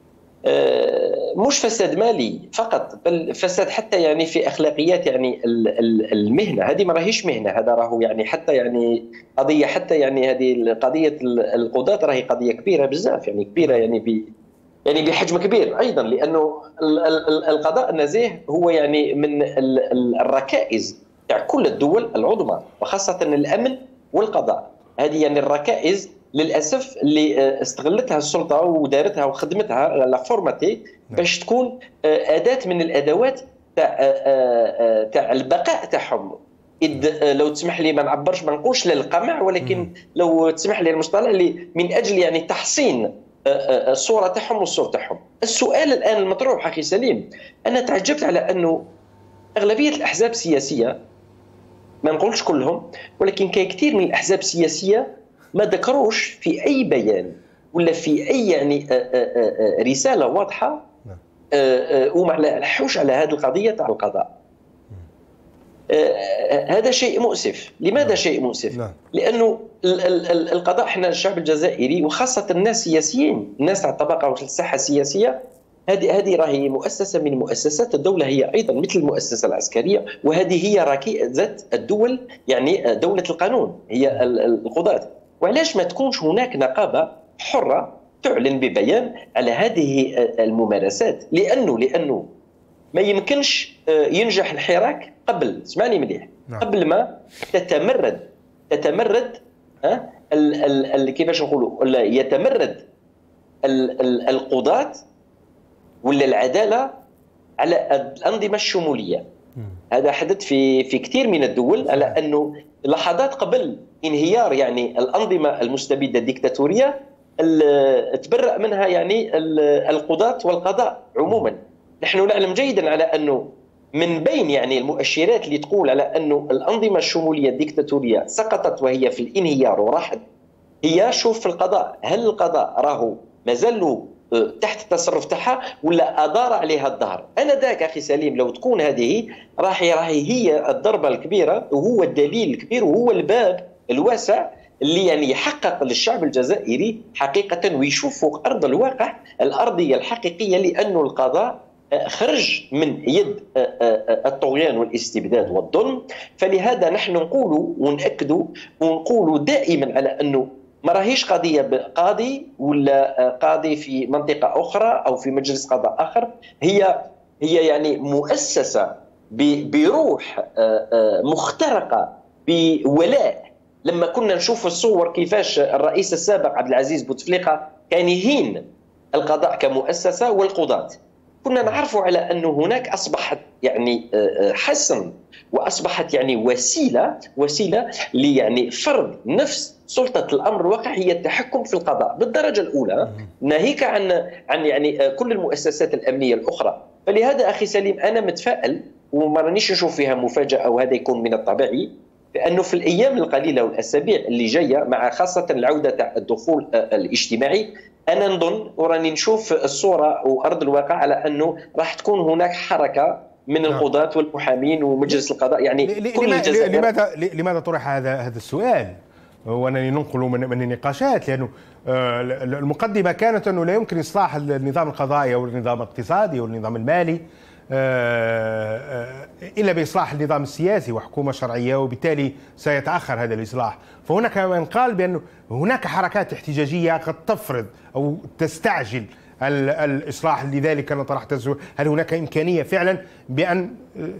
مش فساد مالي فقط، بل فساد حتى يعني في أخلاقيات يعني المهنة. هذه ما راهيش مهنة، هذا راهو يعني حتى يعني قضية، حتى يعني هذه قضية القضاة راهي قضية كبيرة بزاف، يعني كبيرة يعني ب يعني بحجم كبير أيضا، لأنه القضاء النزيه هو يعني من الركائز تاع كل الدول العظمى، وخاصة الأمن والقضاء. هذه يعني الركائز للأسف اللي استغلتها السلطة ودارتها وخدمتها لا فورماتي باش تكون أداة من الأدوات تاع تاع البقاء تاعهم. إذ لو تسمح لي ما نعبرش ما نقولش للقمع، ولكن لو تسمح لي المصطلح اللي من أجل يعني تحصين الصورة تاعهم والصورة تاعهم. السؤال الآن المطروح أخي سليم، أنا تعجبت على أنه أغلبية الأحزاب السياسية، ما نقولش كلهم، ولكن كاين كثير من الأحزاب السياسية ما ذكروش في أي بيان ولا في أي يعني رسالة واضحة وما لحوش على هذه القضية تاع القضاء. هذا شيء مؤسف. لماذا شيء مؤسف؟ لأنه القضاء، احنا الشعب الجزائري وخاصة الناس السياسيين، الناس على الطبقة والساحة السياسية، هذه هذه راهي مؤسسة من مؤسسات الدولة، هي أيضا مثل المؤسسة العسكرية، وهذه هي ركيزة الدول، يعني دولة القانون هي القضاة. وعلاش ما تكونش هناك نقابة حرة تعلن ببيان على هذه الممارسات؟ لأنه لأنه ما يمكنش ينجح الحراك قبل، اسمعني مليح، قبل ما تتمرد تتمرد ها كيفاش نقولوا، يتمرد القضاة ولا العدالة على الأنظمة الشمولية. هذا حدث في في كثير من الدول، على أنه لحظات قبل انهيار يعني الأنظمة المستبدة الديكتاتورية تبرأ منها يعني القضاة والقضاء عموما. نحن نعلم جيدا على أنه من بين يعني المؤشرات اللي تقول على أنه الأنظمة الشمولية الديكتاتورية سقطت وهي في الانهيار وراحت، هي شوف في القضاء، هل القضاء راهو مازال تحت التصرف تاعها ولا أدار عليها الظهر؟ أنا ذاك أخي سليم لو تكون هذه راهي راهي هي الضربة الكبيرة وهو الدليل الكبير وهو الباب الواسع اللي يعني يحقق للشعب الجزائري حقيقة ويشوف فوق أرض الواقع الأرضية الحقيقية، لأن القضاء خرج من يد الطغيان والاستبداد والظلم. فلهذا نحن نقول ونأكد ونقول دائما على أنه ما راهيش قضية قاضي ولا قاضي في منطقة أخرى أو في مجلس قضاء آخر، هي هي يعني مؤسسة بروح مخترقة بولاء. لما كنا نشوف الصور كيفاش الرئيس السابق عبد العزيز بوتفليقة كان يهين القضاء كمؤسسة والقضاة، كنا نعرف على أنه هناك أصبحت يعني حسن وأصبحت يعني وسيلة وسيلة ليعني فرض نفس سلطة الأمر الواقع، هي التحكم في القضاء بالدرجة الأولى، ناهيك عن عن يعني كل المؤسسات الأمنية الأخرى. فلهذا أخي سليم أنا متفائل وما رانيش نشوف فيها مفاجأة، وهذا يكون من الطبيعي لأنه في الأيام القليلة والأسابيع اللي جاية مع خاصة العودة تاع الدخول الاجتماعي، أنا نظن وراني نشوف الصورة وأرض الواقع على أنه راح تكون هناك حركة من القضاة والمحامين ومجلس القضاء. يعني كل الجزائر. لماذا لماذا طرح هذا هذا السؤال؟ وأنني ننقل من من النقاشات، لأنه المقدمة كانت أنه لا يمكن إصلاح النظام القضائي أو النظام الاقتصادي أو النظام المالي إلا بإصلاح النظام السياسي وحكومة شرعية، وبالتالي سيتأخر هذا الإصلاح. فهناك من قال بأن هناك حركات احتجاجية قد تفرض أو تستعجل الإصلاح، لذلك أنا طرحت السؤال: هل هناك إمكانية فعلا بأن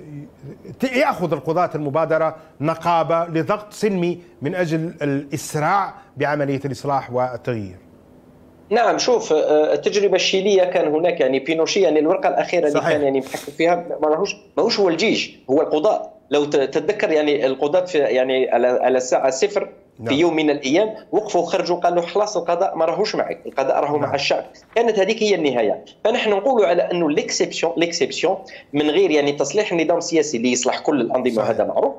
يأخذ القضاة المبادرة نقابة لضغط سلمي من أجل الإسراع بعملية الإصلاح والتغيير؟ نعم، شوف التجربه الشيليه كان هناك يعني بينوشي، يعني الورقه الاخيره اللي كان يعني محكم فيها ما راهوش ماهوش هو الجيش، هو القضاء. لو تتذكر يعني القضاة في يعني على على الساعه صفر في يوم من الايام وقفوا وخرجوا قالوا خلاص القضاء ما راهوش معك، القضاء راهو مع الشعب. كانت هذيك هي النهايه. فنحن نقولوا على انه ليكسيبسيون ليكسيبسيون من غير يعني تصليح النظام السياسي اللي يصلح كل الانظمه، هذا معروف.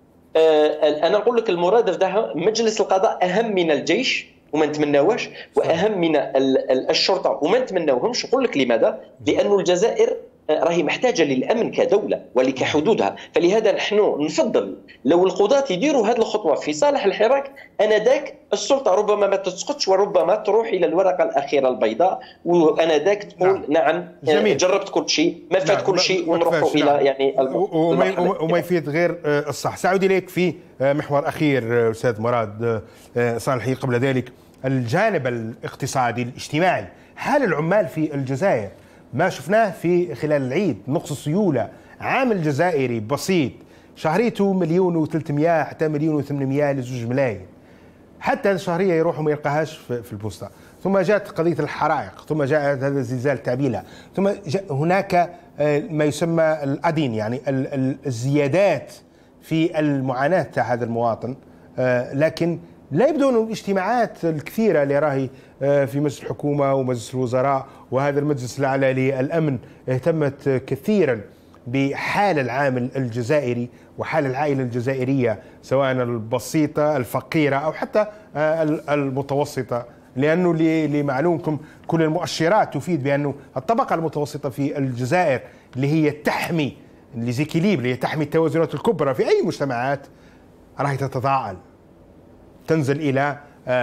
آه انا نقول لك المرادف ده مجلس القضاء اهم من الجيش وما نتمناوهش، واهم من الشرطه وما نتمناوهمش. نقول لك لماذا؟ لأن الجزائر راهي محتاجه للامن كدوله ولكحدودها. فلهذا نحن نفضل لو القضاة يديروا هذه الخطوه في صالح الحراك، انذاك السلطه ربما ما تسقطش وربما تروح الى الورقه الاخيره البيضاء، وانذاك تقول نعم, نعم جربت كل شيء، ما فات نعم كل شيء، ونروحوا الى نعم يعني وما يفيد غير الصح. سأعود اليك في محور اخير استاذ مراد صالحي. قبل ذلك الجانب الاقتصادي الاجتماعي، حال العمال في الجزائر ما شفناه في خلال العيد، نقص السيولة، عامل جزائري بسيط شهريته مليون وثلاثمائة حتى مليون وثمانمائة لزوج ملايين، حتى الشهرية يروحوا ما يلقاهاش في البوسطة. ثم جاءت قضية الحرائق، ثم جاء هذا الزلزال تعبيلة، ثم جاء هناك ما يسمى الأدين، يعني الزيادات في المعاناة تاع هذا المواطن. لكن لا يبدو أن الاجتماعات الكثيرة اللي راهي في مجلس الحكومة ومجلس الوزراء وهذا المجلس الأعلى للأمن اهتمت كثيرا بحال العامل الجزائري وحال العائلة الجزائرية، سواء البسيطة الفقيرة أو حتى المتوسطة، لأنه لمعلومكم كل المؤشرات تفيد بأنه الطبقة المتوسطة في الجزائر اللي هي تحمي ليزيكيليب، اللي هي تحمي التوازنات الكبرى في أي مجتمعات، راهي تتضاءل، تنزل إلى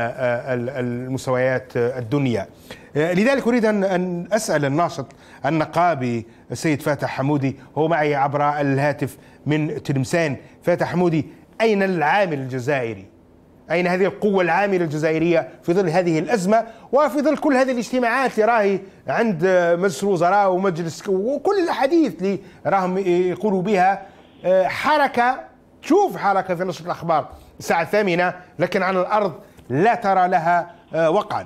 المستويات الدنيا. لذلك أريد أن أسأل الناشط النقابي السيد فاتح حمودي، هو معي عبر الهاتف من تلمسان. فاتح حمودي، أين العامل الجزائري؟ أين هذه القوة العاملة الجزائرية في ظل هذه الأزمة وفي ظل كل هذه الاجتماعات اللي راهي عند مجلس الوزراء ومجلس وكل الأحاديث اللي راهم يقولوا بها؟ حركة، تشوف حركة في نشرة الأخبار الساعة الثامنة، لكن على الأرض لا ترى لها وقعا.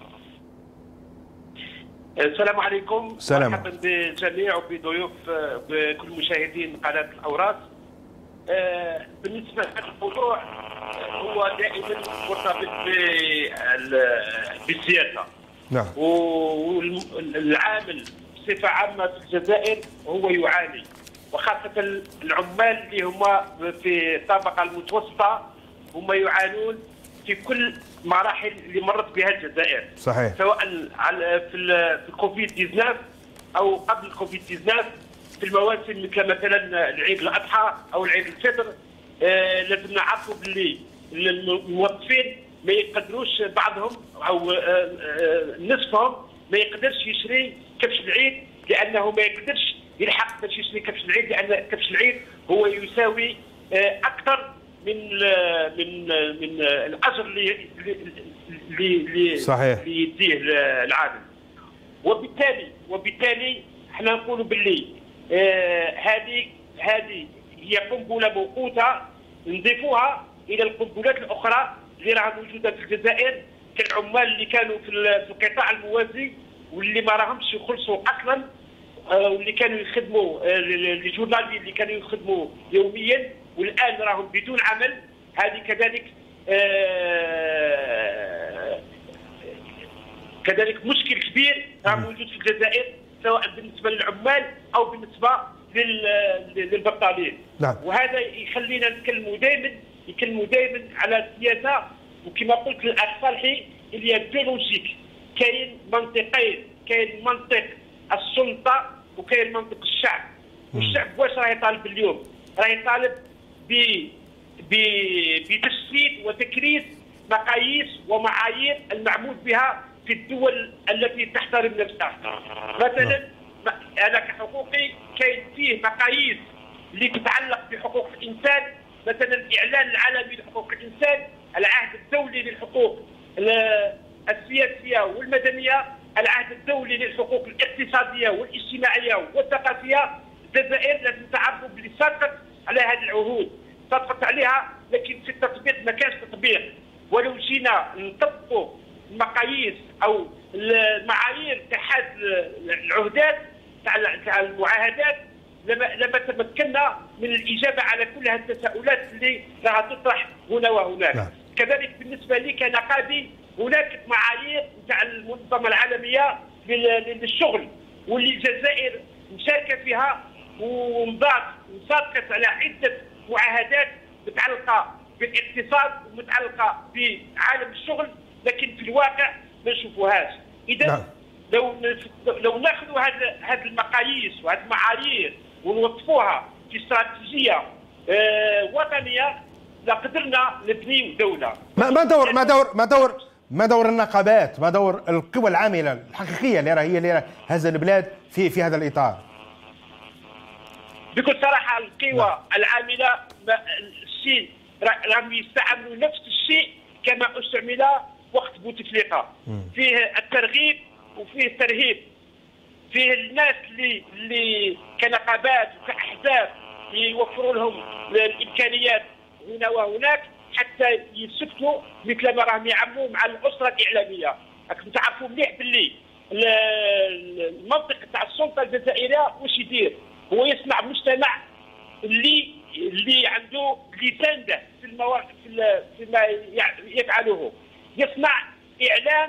السلام عليكم. سلام. مرحبا بالجميع وبضيوف بكل مشاهدين قناة الأوراق. بالنسبة للموضوع هو دائما مرتبط بالسياسة. نعم. والعامل بصفة عامة في الجزائر هو يعاني، وخاصة العمال اللي هما في الطبقة المتوسطة هم يعانون في كل مراحل اللي مرت بها الجزائر. صحيح. سواء في الكوفيد تسعة عشر او قبل الكوفيد تسعة عشر، في المواسم مثل مثلا العيد الاضحى او العيد الفطر. آه لازم نعرفوا باللي الموظفين ما يقدروش بعضهم او نصفهم ما يقدرش يشري كبش العيد، لانه ما يقدرش يلحق باش يشري كبش العيد، لان كبش العيد هو يساوي اكثر من من من الاجر اللي اللي صحيح اللي يديه العامل. وبالتالي وبالتالي احنا نقولوا باللي هذه هذه هي قنبله موقوته نضيفوها الى القنبلات الاخرى اللي راها موجوده في الجزائر، كالعمال اللي كانوا في القطاع الموازي واللي ما راهمش يخلصوا اصلا، واللي كانوا يخدموا الجورنالي اللي كانوا يخدموا يوميا والان راهم بدون عمل. هذه كذلك كذلك مشكل كبير راه موجود في الجزائر، سواء بالنسبه للعمال او بالنسبه للبطالين. نعم. وهذا يخلينا نتكلموا دائما يتكلموا دائما على السياسه، وكما قلت للاخ صالحي اللي هي ديولوجيك. كاين منطقين، كاين منطق السلطه وكاين منطق الشعب. والشعب واش راه يطالب اليوم؟ راه يطالب ب بتجسيد وتكريس مقاييس ومعايير المعمول بها في الدول التي تحترم نفسها. مثلا انا كحقوقي كاين فيه مقاييس اللي تتعلق بحقوق الانسان، مثلا الاعلان العالمي لحقوق الانسان، العهد الدولي للحقوق السياسيه والمدنيه، العهد الدولي للحقوق الاقتصاديه والاجتماعيه والثقافيه. الجزائر لازم تعرفوا بلي صدقت على هذه العهود، صدقت عليها، لكن في التطبيق ما كانش تطبيق. ولو جينا نطبقوا المقاييس او المعايير تاع العهدات تاع المعاهدات لما لما تمكنا من الاجابه على كل هذه التساؤلات اللي راها تطرح هنا وهناك. نعم. كذلك بالنسبه لي كنقابي هناك معايير تاع المنظمه العالميه للشغل واللي الجزائر مشاركه فيها ومضات وصادقت على عده معاهدات متعلقه بالاقتصاد ومتعلقه بعالم الشغل، لكن في الواقع ما نشوفوهاش. اذا نعم. لو لو ناخذوا هذه هذه المقاييس وهذه المعايير ونوظفوها في استراتيجيه آه وطنيه لقدرنا نبنيو دوله. ما ما دور ما دور ما دور ما دور النقابات، ما دور القوى العامله الحقيقيه اللي راهي اللي راه هذا البلاد في في هذا الاطار؟ بكل صراحه القوى العامله الشيء راهم يستعملوا نفس الشيء كما استعمل وقت بوتفليقه، فيه الترغيب وفيه الترهيب، فيه الناس اللي اللي كنقابات وكاحزاب يوفروا لهم الامكانيات هنا وهناك حتى يسكتوا مثل ما راهم يعملوا مع الاسره الاعلاميه. راكم تعرفوا مليح باللي المنطق تاع السلطه الجزائريه واش يدير؟ هو يصنع مجتمع اللي اللي عنده لسانده في المواقف فيما يفعله، يصنع اعلام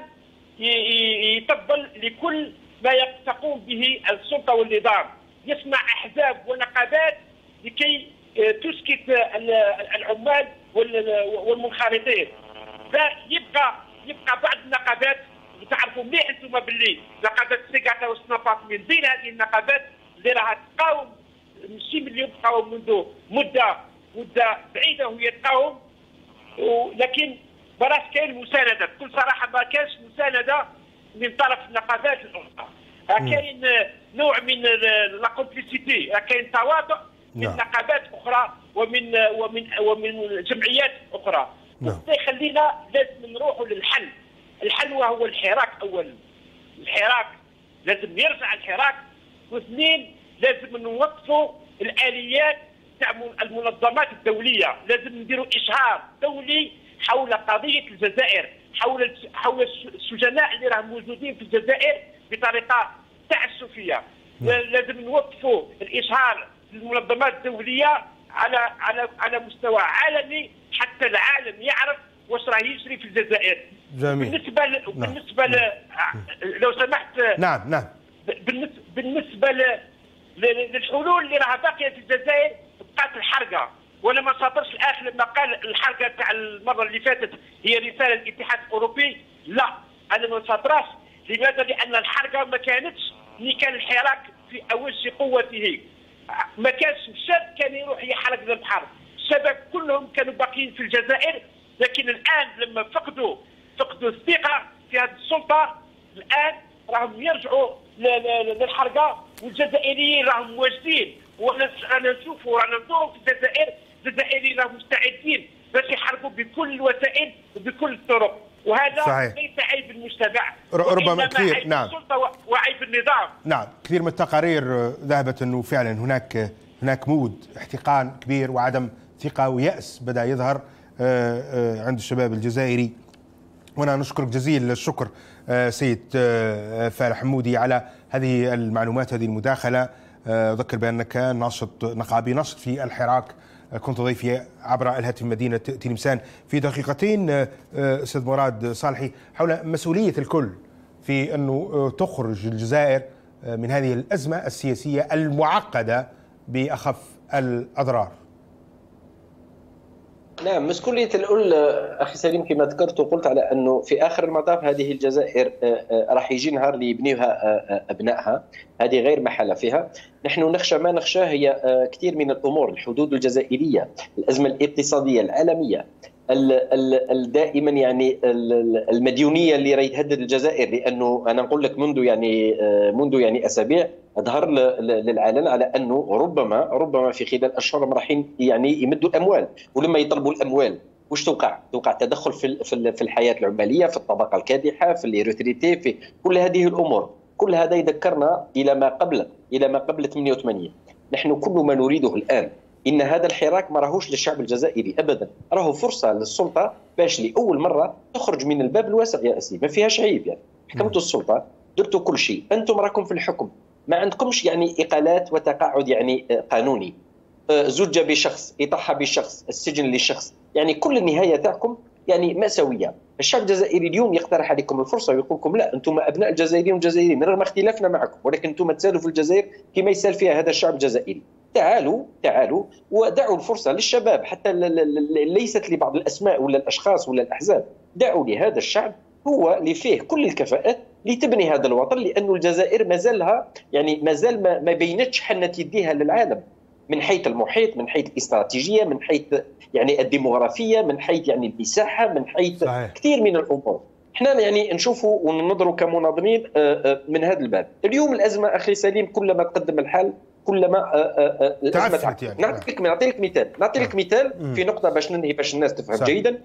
يطبل لكل ما تقوم به السلطه والنظام، يصنع احزاب ونقابات لكي تسكت العمال والمنخرطين. فيبقى يبقى بعض النقابات، تعرفوا مليح انتم باللي نقابات السيكاتا والسنابات من بين هذه النقابات اللي راها تقاوم، ماشي من اليوم تقاوم، منذ مده مده بعيده وهي تقاوم، ولكن براش كاين مسانده. بكل صراحه ما كانش مسانده من طرف النقابات الاخرى، كاين نوع من لا كومبليسيتي، كاين تواطؤ من نقابات اخرى ومن ومن ومن جمعيات اخرى. وهذا يخلينا لازم نروحوا للحل. الحل وهو الحراك اولا، الحراك لازم يرجع الحراك، واثنين لازم نوظفوا الاليات تاع المنظمات الدوليه، لازم نديروا اشهار دولي حول قضيه الجزائر، حول حول السجناء اللي راهم موجودين في الجزائر بطريقه تعسفيه. لازم نوظفوا الاشهار للمنظمات الدوليه على على على مستوى عالمي حتى العالم يعرف واش راه يجري في الجزائر. جميل. بالنسبه ل... بالنسبه ل... لو سمحت. نعم نعم. بالنسبه بالنسبه ل... للحلول اللي راها باقيه في الجزائر بقات الحرقه، وانا ما صادرش الاخ لما قال الحرقه تاع المره اللي فاتت هي رساله الاتحاد الاوروبي. لا، انا ما صادراش. لماذا؟ لان الحرقه ما كانتش اللي كان الحراك في اوج قوته، ما كانش الشاب كان يروح يحرق البحر، الشباب كلهم كانوا باقيين في الجزائر لكن الان لما فقدوا فقدوا الثقه في هذه السلطه، الان راهم يرجعوا للحرقه، والجزائريين راهم مواجدين. وانا انا نشوف وانا ندور في الجزائر، الجزائريين راهم مستعدين باش يحاربوا بكل الوسائل وبكل الطرق، وهذا صحيح. ليس عيب المجتمع، ربما كثير عيب نعم السلطه وعيب النظام. نعم، كثير من التقارير ذهبت انه فعلا هناك هناك مود احتقان كبير وعدم ثقه ويأس بدا يظهر عند الشباب الجزائري. وانا نشكرك جزيل الشكر سيد فالح حمودي على هذه المعلومات، هذه المداخله. اذكر بانك ناشط نقابي نشط في الحراك، كنت ضيفي عبر الهاتف من مدينه تلمسان. في دقيقتين استاذ مراد صالحي، حول مسؤوليه الكل في انه تخرج الجزائر من هذه الازمه السياسيه المعقده باخف الاضرار. نعم، مسؤولية الأول أخي سليم كما ذكرت وقلت على أنه في آخر المطاف هذه الجزائر راح يجي نهار اللي يبنيها أبنائها، هذه غير محالة فيها. نحن نخشى ما نخشى هي كثير من الأمور، الحدود الجزائرية، الأزمة الاقتصادية العالمية، دائما يعني المديونيه اللي راهي تهدد الجزائر. لانه انا نقول لك منذ يعني منذ يعني اسابيع ظهر للعلن على انه ربما ربما في خلال اشهر راح يعني يمدوا الاموال، ولما يطلبوا الاموال واش توقع؟ توقع تدخل في في الحياه العماليه، في الطبقه الكادحه، في الريتريتي، في كل هذه الامور. كل هذا يذكرنا الى ما قبل الى ما قبل ثمانية وثمانين. نحن كل ما نريده الان إن هذا الحراك ما راهوش للشعب الجزائري أبدا، راهو فرصة للسلطة باش لأول مرة تخرج من الباب الواسع يا أسي، ما فيهاش عيب. يعني حكمتوا السلطة، درتوا كل شيء، أنتم راكم في الحكم، ما عندكمش يعني إقالات وتقاعد يعني قانوني، زوجة بشخص، إطاحة بشخص، السجن لشخص، يعني كل النهاية تاعكم يعني مأساوية. الشعب الجزائري اليوم يقترح عليكم الفرصة ويقول لكم لا، أنتم أبناء الجزائريين والجزائريين رغم اختلافنا معكم، ولكن أنتم تسالوا في الجزائر كما يسال فيها هذا الشعب الجزائري. تعالوا تعالوا ودعوا الفرصة للشباب، حتى ليست لبعض الأسماء ولا الأشخاص ولا الأحزاب، دعوا لهذا الشعب هو اللي فيه كل الكفاءات لتبني هذا الوطن، لأن الجزائر ما زالها يعني ما زال ما, ما بينتش حنت يديها للعالم من حيث المحيط، من حيث الاستراتيجية، من حيث يعني الديموغرافية، من حيث يعني المساحة، من حيث صحيح. كثير من الأمور. احنا يعني نشوفوا وننظروا كمناضلين من هذا الباب. اليوم الأزمة أخي سليم كلما تقدم الحال كلما الازمه تعرف يعني. نعطي لك نعطي لك مثال نعطي لك مثال في نقطه باش ننهي باش الناس تفهم صح. جيدا.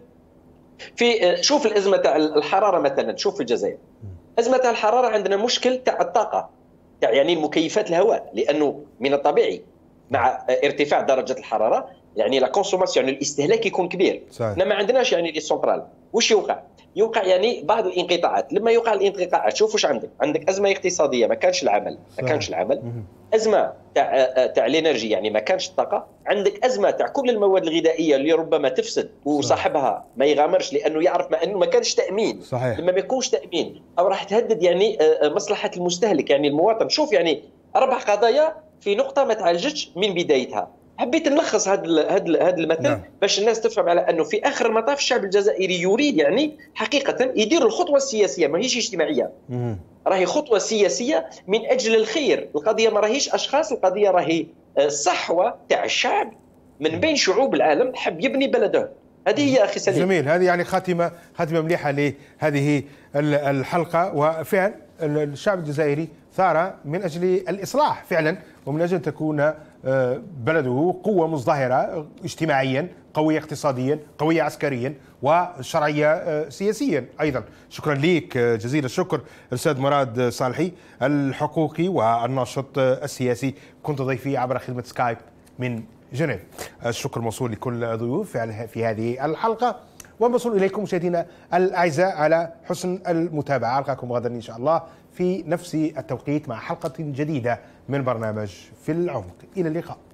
في شوف الازمه تاع الحراره مثلا، شوف في الجزائر ازمه تاع الحراره عندنا مشكل تاع الطاقه، تاع يعني المكيفات الهواء، لانه من الطبيعي مع ارتفاع درجه الحراره يعني لا كونسوماسيون يعني الاستهلاك يكون كبير. احنا ما عندناش يعني لي سونترال. واش يوقع؟ يوقع يعني بعض الانقطاعات. لما يوقع الانقطاعات شوف واش عندك، عندك ازمه اقتصاديه، ما كانش العمل ما كانش العمل ازمه تاع تاع الانرجي يعني ما كانش الطاقه، عندك ازمه تاع كل المواد الغذائيه اللي ربما تفسد وصاحبها ما يغامرش لانه يعرف ما انه ما كانش تامين. صحيح. لما ما يكونش تامين او راح تهدد يعني مصلحه المستهلك يعني المواطن. شوف يعني اربع قضايا في نقطه ما تعالجتش من بدايتها. حبيت نلخص هذا هذا هذا المثل نعم. باش الناس تفهم على انه في اخر المطاف الشعب الجزائري يريد يعني حقيقه يدير الخطوه السياسيه، ماهيش اجتماعيه، راهي خطوه سياسيه من اجل الخير. القضيه ما راهيش اشخاص، القضيه راهي صحوه تاع الشعب من بين شعوب العالم حب يبني بلده. هذه هي اخي سليم. جميل، هذه يعني خاتمه خاتمه مليحه لهذه الحلقه. وفعلا الشعب الجزائري ثار من اجل الاصلاح فعلا، ومن اجل تكون بلده قوة مزدهرة اجتماعيا، قوية اقتصاديا، قوية عسكريا، وشرعية سياسيا أيضا. شكرا لك جزيل الشكر الأستاذ مراد صالحي الحقوقي والناشط السياسي، كنت ضيفي عبر خدمة سكايب من جنيف. الشكر موصول لكل ضيوف في هذه الحلقة، وموصول إليكم مشاهدينا الأعزاء على حسن المتابعة. ألقاكم غدا إن شاء الله في نفس التوقيت مع حلقة جديدة من برنامج في العمق. إلى اللقاء.